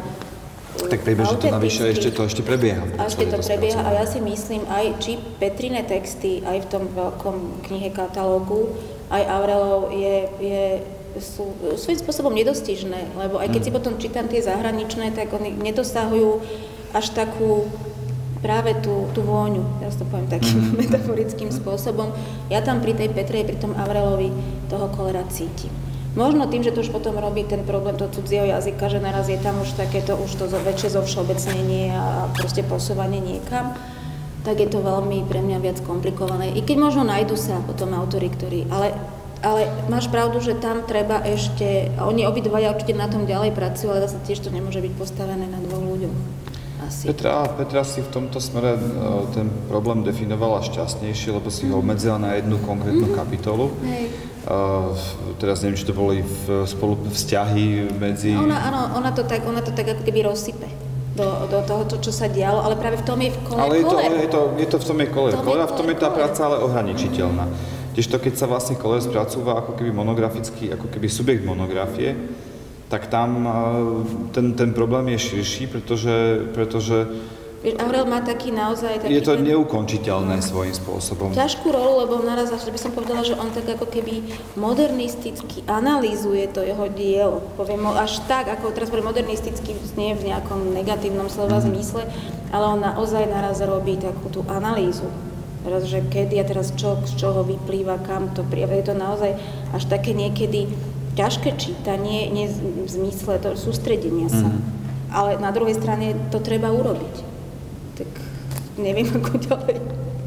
Tak priebežne to navyše ešte to ešte prebieha. A ešte to prebieha a ja si myslím aj, či Petrine texty aj v tom veľkom knihe katalógu, aj Aurelov je, je, sú svojím spôsobom nedostižné, lebo aj keď mm. si potom čítam tie zahraničné, tak oni nedosahujú až takú práve tú, tú vôňu, ja to poviem takým mm. metaforickým spôsobom. Ja tam pri tej Petre, pri tom Aurelovi toho kolera cítim. Možno tým, že to už potom robí ten problém toho cudzieho jazyka, že naraz je tam už takéto, už to väčšie zovšeobecnenie a proste posúvanie niekam, tak je to veľmi pre mňa viac komplikované. I keď možno nájdu sa potom autori, ktorí, ale, ale máš pravdu, že tam treba ešte, a oni obidvaja určite na tom ďalej pracujú, ale zase tiež to nemôže byť postavené na dvoch ľuďoch. Asi. Petra, Petra si v tomto smere ten problém definovala šťastnejšie, lebo si ho obmedzila na jednu konkrétnu mm-hmm. kapitolu. Hej. Uh, teraz neviem, či to boli v, spolu vzťahy medzi... Ona, áno, ona to tak, ona to tak ako keby rozsype do, do toho, to, čo sa dialo, ale práve v tom je v kole. Ale je to, je to, je to v tom je kole. Kolera, v tom je tá práca ale ohraničiteľná. Kdežto keď sa vlastne koler spracúva ako keby monografický, ako keby subjekt monografie, tak tam ten, ten problém je širší, pretože, pretože Aurel má taký naozaj... Taký je to ten... neukončiteľné svojím spôsobom. Ťažkú rolu, lebo naraz, že by som povedala, že on tak ako keby modernisticky analýzuje to jeho dielo. Poviem až tak, ako teraz poviem modernisticky, nie v nejakom negatívnom slova mm. zmysle, ale on naozaj naraz robí takú tú analýzu. Teraz, že kedy a teraz čo, z čoho vyplýva, kam to príde. Je to naozaj až také niekedy ťažké čítanie, nie v zmysle to sústredenia sa. Mm. Ale na druhej strane to treba urobiť. Tak neviem, ako ďalej.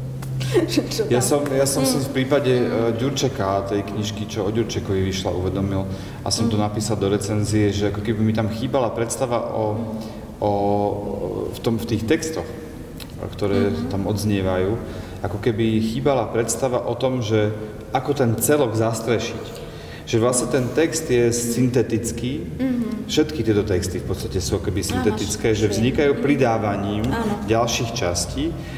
ja som, ja som mm. si v prípade uh, Ďurčeka, tej knižky, čo o Ďurčekovi vyšla, uvedomil a som mm. to napísal do recenzie, že ako keby mi tam chýbala predstava o, o, v, tom, v tých textoch, ktoré mm. tam odznievajú, ako keby chýbala predstava o tom, že ako ten celok zastrešiť. Že vlastne ten text je syntetický, mm-hmm. všetky tieto texty v podstate sú akoby syntetické, áno, že vznikajú pridávaním áno. ďalších častí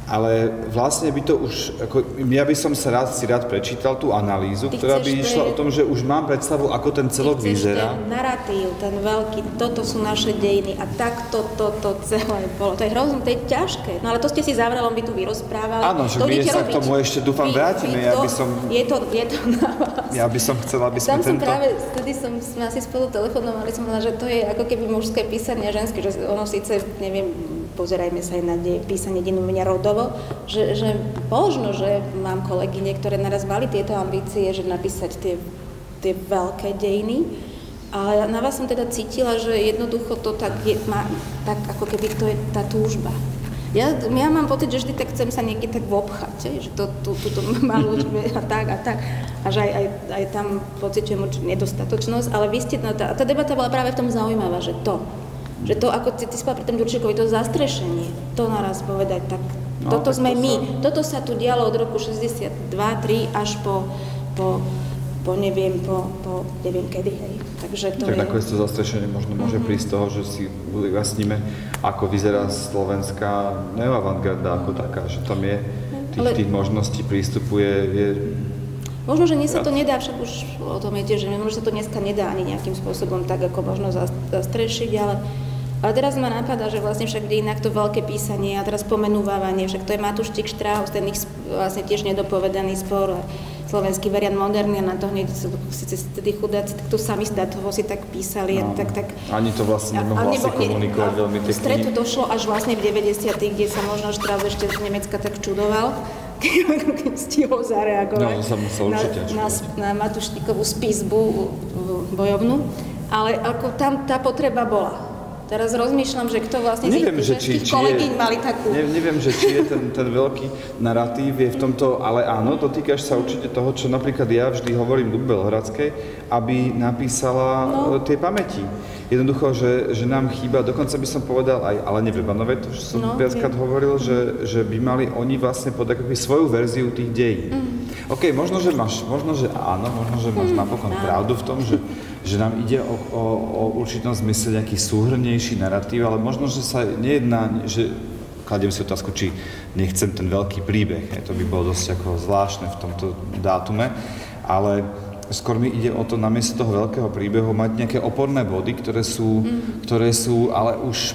Ale vlastne by to už, ako, ja by som sa rád, si rád prečítal tú analýzu, Ty ktorá by chceš, išla je... o tom, že už mám predstavu, ako ten celok Ty chceš vyzerá. ten narratív, ten veľký, toto sú naše dejiny a takto toto celé bolo. To je hrozné, to je ťažké. No ale to ste si zavrelom by tu vyrozprávali. Áno, že my sa k tomu ešte dúfam vy, vrátime. Vy Ja to, by som... Je to, je to na vás. Ja by som chcela, aby sme Tam som tento... práve, vtedy som, sme asi spolu telefonovali, som povedala, že to je ako keby mužské písanie a ženské, že ono síce, neviem, pozerajme sa aj na de- písanie dejinu mňa rodovo, že, že možno, že mám kolegyne, ktoré naraz mali tieto ambície, že napísať tie, tie veľké dejiny, ale na vás som teda cítila, že jednoducho to tak je, má, tak ako keby to je tá túžba. Ja, ja mám pocit, že vždy tak chcem sa niekde tak obchať, že to, tú, túto malú a tak a tak, a že aj, aj, aj tam pociťujem nedostatočnosť, ale vy ste, no tá, tá debata bola práve v tom zaujímavá, že to, že to, ako ty, ty spala pri tom Ďurčíkovi, to zastrešenie, to naraz povedať, tak no, toto tak sme to my, sa... toto sa tu dialo od roku šesťdesiatdva tri až po, po, po neviem, po, po neviem kedy, hej. Takže to tak je... takové to zastrešenie možno môže mm-hmm. prísť z toho, že si ujasníme, ako vyzerá slovenská neoavantgarda ako taká, že tam je tých, Ale... tých možností prístupu je, je... Možno, že dnes sa to nedá, však už o tom je tiež, že možno sa to dneska nedá ani nejakým spôsobom tak, ako možno zastrešiť, ale Ale teraz ma napadá, že vlastne však v dejinách to veľké písanie a teraz pomenúvanie, však to je Matúštik Štráhos, ten ich vlastne tiež nedopovedaný spor, slovenský variant moderný a na to hneď síce tí chudáci, tak to sami z Datovo si tak písali. No, tak, tak, ani to vlastne nemohlo asi komunikovať veľmi pekne. V stretu došlo až vlastne v deväťdesiatych, kde sa možno Štráhos ešte z Nemecka tak čudoval, keď stihol zareagovať no, sa musel na, na, na Matúštikovú spisbu bojovnú, ale ako tam tá potreba bola. Teraz rozmýšľam, že kto vlastne neviem, z tých kolegyň mali takú... Ne, neviem, že či je ten, ten veľký narratív je v tomto, ale áno, dotýkaš sa určite toho, čo napríklad ja vždy hovorím Ľudbe Belhradskej, aby napísala no. tie pamäti. Jednoducho, že, že nám chýba, dokonca by som povedal aj Alene Vrbanovej, to už som no, viackrát hovoril, že, že by mali oni vlastne podať akoby svoju verziu tých dejín. Mm. OK, možno, že máš, možno, že áno, možno, že máš mm. napokon áno. pravdu v tom, že že nám ide o, o, o určitom zmysle nejaký súhrnnejší narratív, ale možno, že sa nejedná, že kladiem si otázku, či nechcem ten veľký príbeh, to by bolo dosť ako zvláštne v tomto dátume, ale skôr mi ide o to namiesto toho veľkého príbehu mať nejaké oporné body, ktoré sú, mm. ktoré sú ale už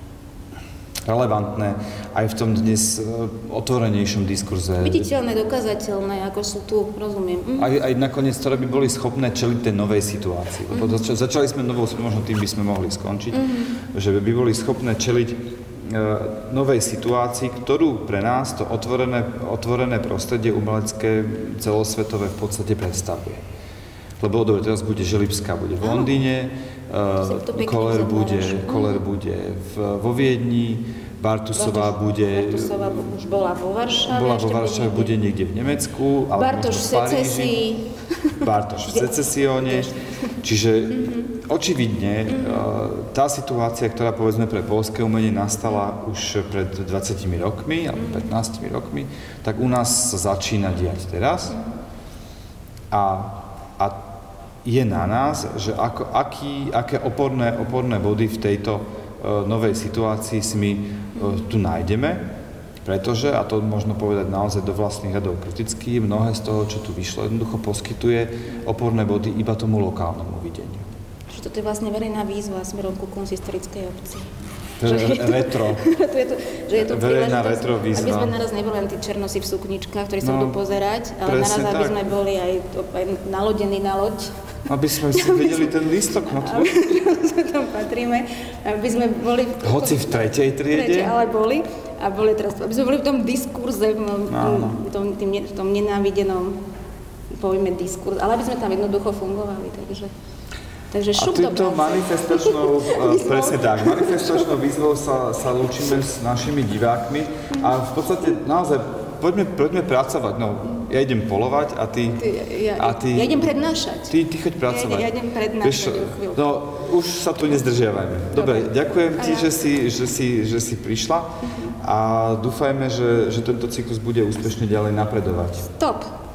relevantné aj v tom dnes otvorenejšom diskurze. Viditeľné, dokázateľné, ako sú tu, rozumiem. Mm. Aj, aj nakoniec, ktoré by boli schopné čeliť tej novej situácii. Lebo mm. začali sme novou, možno tým by sme mohli skončiť, mm. že by boli schopné čeliť e, novej situácii, ktorú pre nás to otvorené, otvorené prostredie umelecké celosvetové v podstate predstavuje. Lebo dobre, teraz bude Želibská, bude v Londýne, uh, Koller bude, Koller bude v, vo Viedni, Bartusová Bartoš, bude... Bartusová už bola vo Varšave. Bola vo Varšave, bude niekde v Nemecku, alebo Bartoš možno v Paríži. Bartoš v Secesióne. Čiže mm-hmm. očividne mm-hmm. uh, tá situácia, ktorá povedzme pre poľské umenie nastala už pred dvadsiatimi rokmi, alebo pätnástimi rokmi, tak u nás sa začína diať teraz. A, a je na nás, že ako, aký, aké oporné, oporné body v tejto uh, novej situácii si my uh, tu nájdeme, pretože, a to možno povedať naozaj do vlastných radov kriticky, mnohé z toho, čo tu vyšlo, jednoducho poskytuje oporné body iba tomu lokálnemu videniu. Že toto je vlastne verejná výzva smerom ku konzistorickej obci. Retro. je to, že je to verejná retro Aby výzva. sme naraz neboli len tí černosi v sukničkách, ktorí sa no, budú pozerať, ale naraz, aby tak. sme boli aj, aj nalodení na loď. Aby sme si vedeli ten lístok na to. Aby sme tam patríme, aby sme boli... Hoci v tretej triede. Ale boli. A boli teraz, aby sme boli v tom diskurze, v tom, tým, v tom nenávidenom pojme diskurs, ale aby sme tam jednoducho fungovali, takže... Takže a týmto manifestačnou, presne tak, manifestačnou výzvou sa, sa lúčime s našimi divákmi a v podstate naozaj poďme, poďme pracovať. No, ja idem polovať a ty... ty ja, a ty ja idem prednášať. Ty, ty choď pracovať. Ja, ja idem prednášať. Vieš, no, už sa tu nezdržiavajme. Dobre, Dobre. ďakujem ti, ja. že, si, že, si, že si prišla a dúfajme, že, že tento cyklus bude úspešne ďalej napredovať. Top.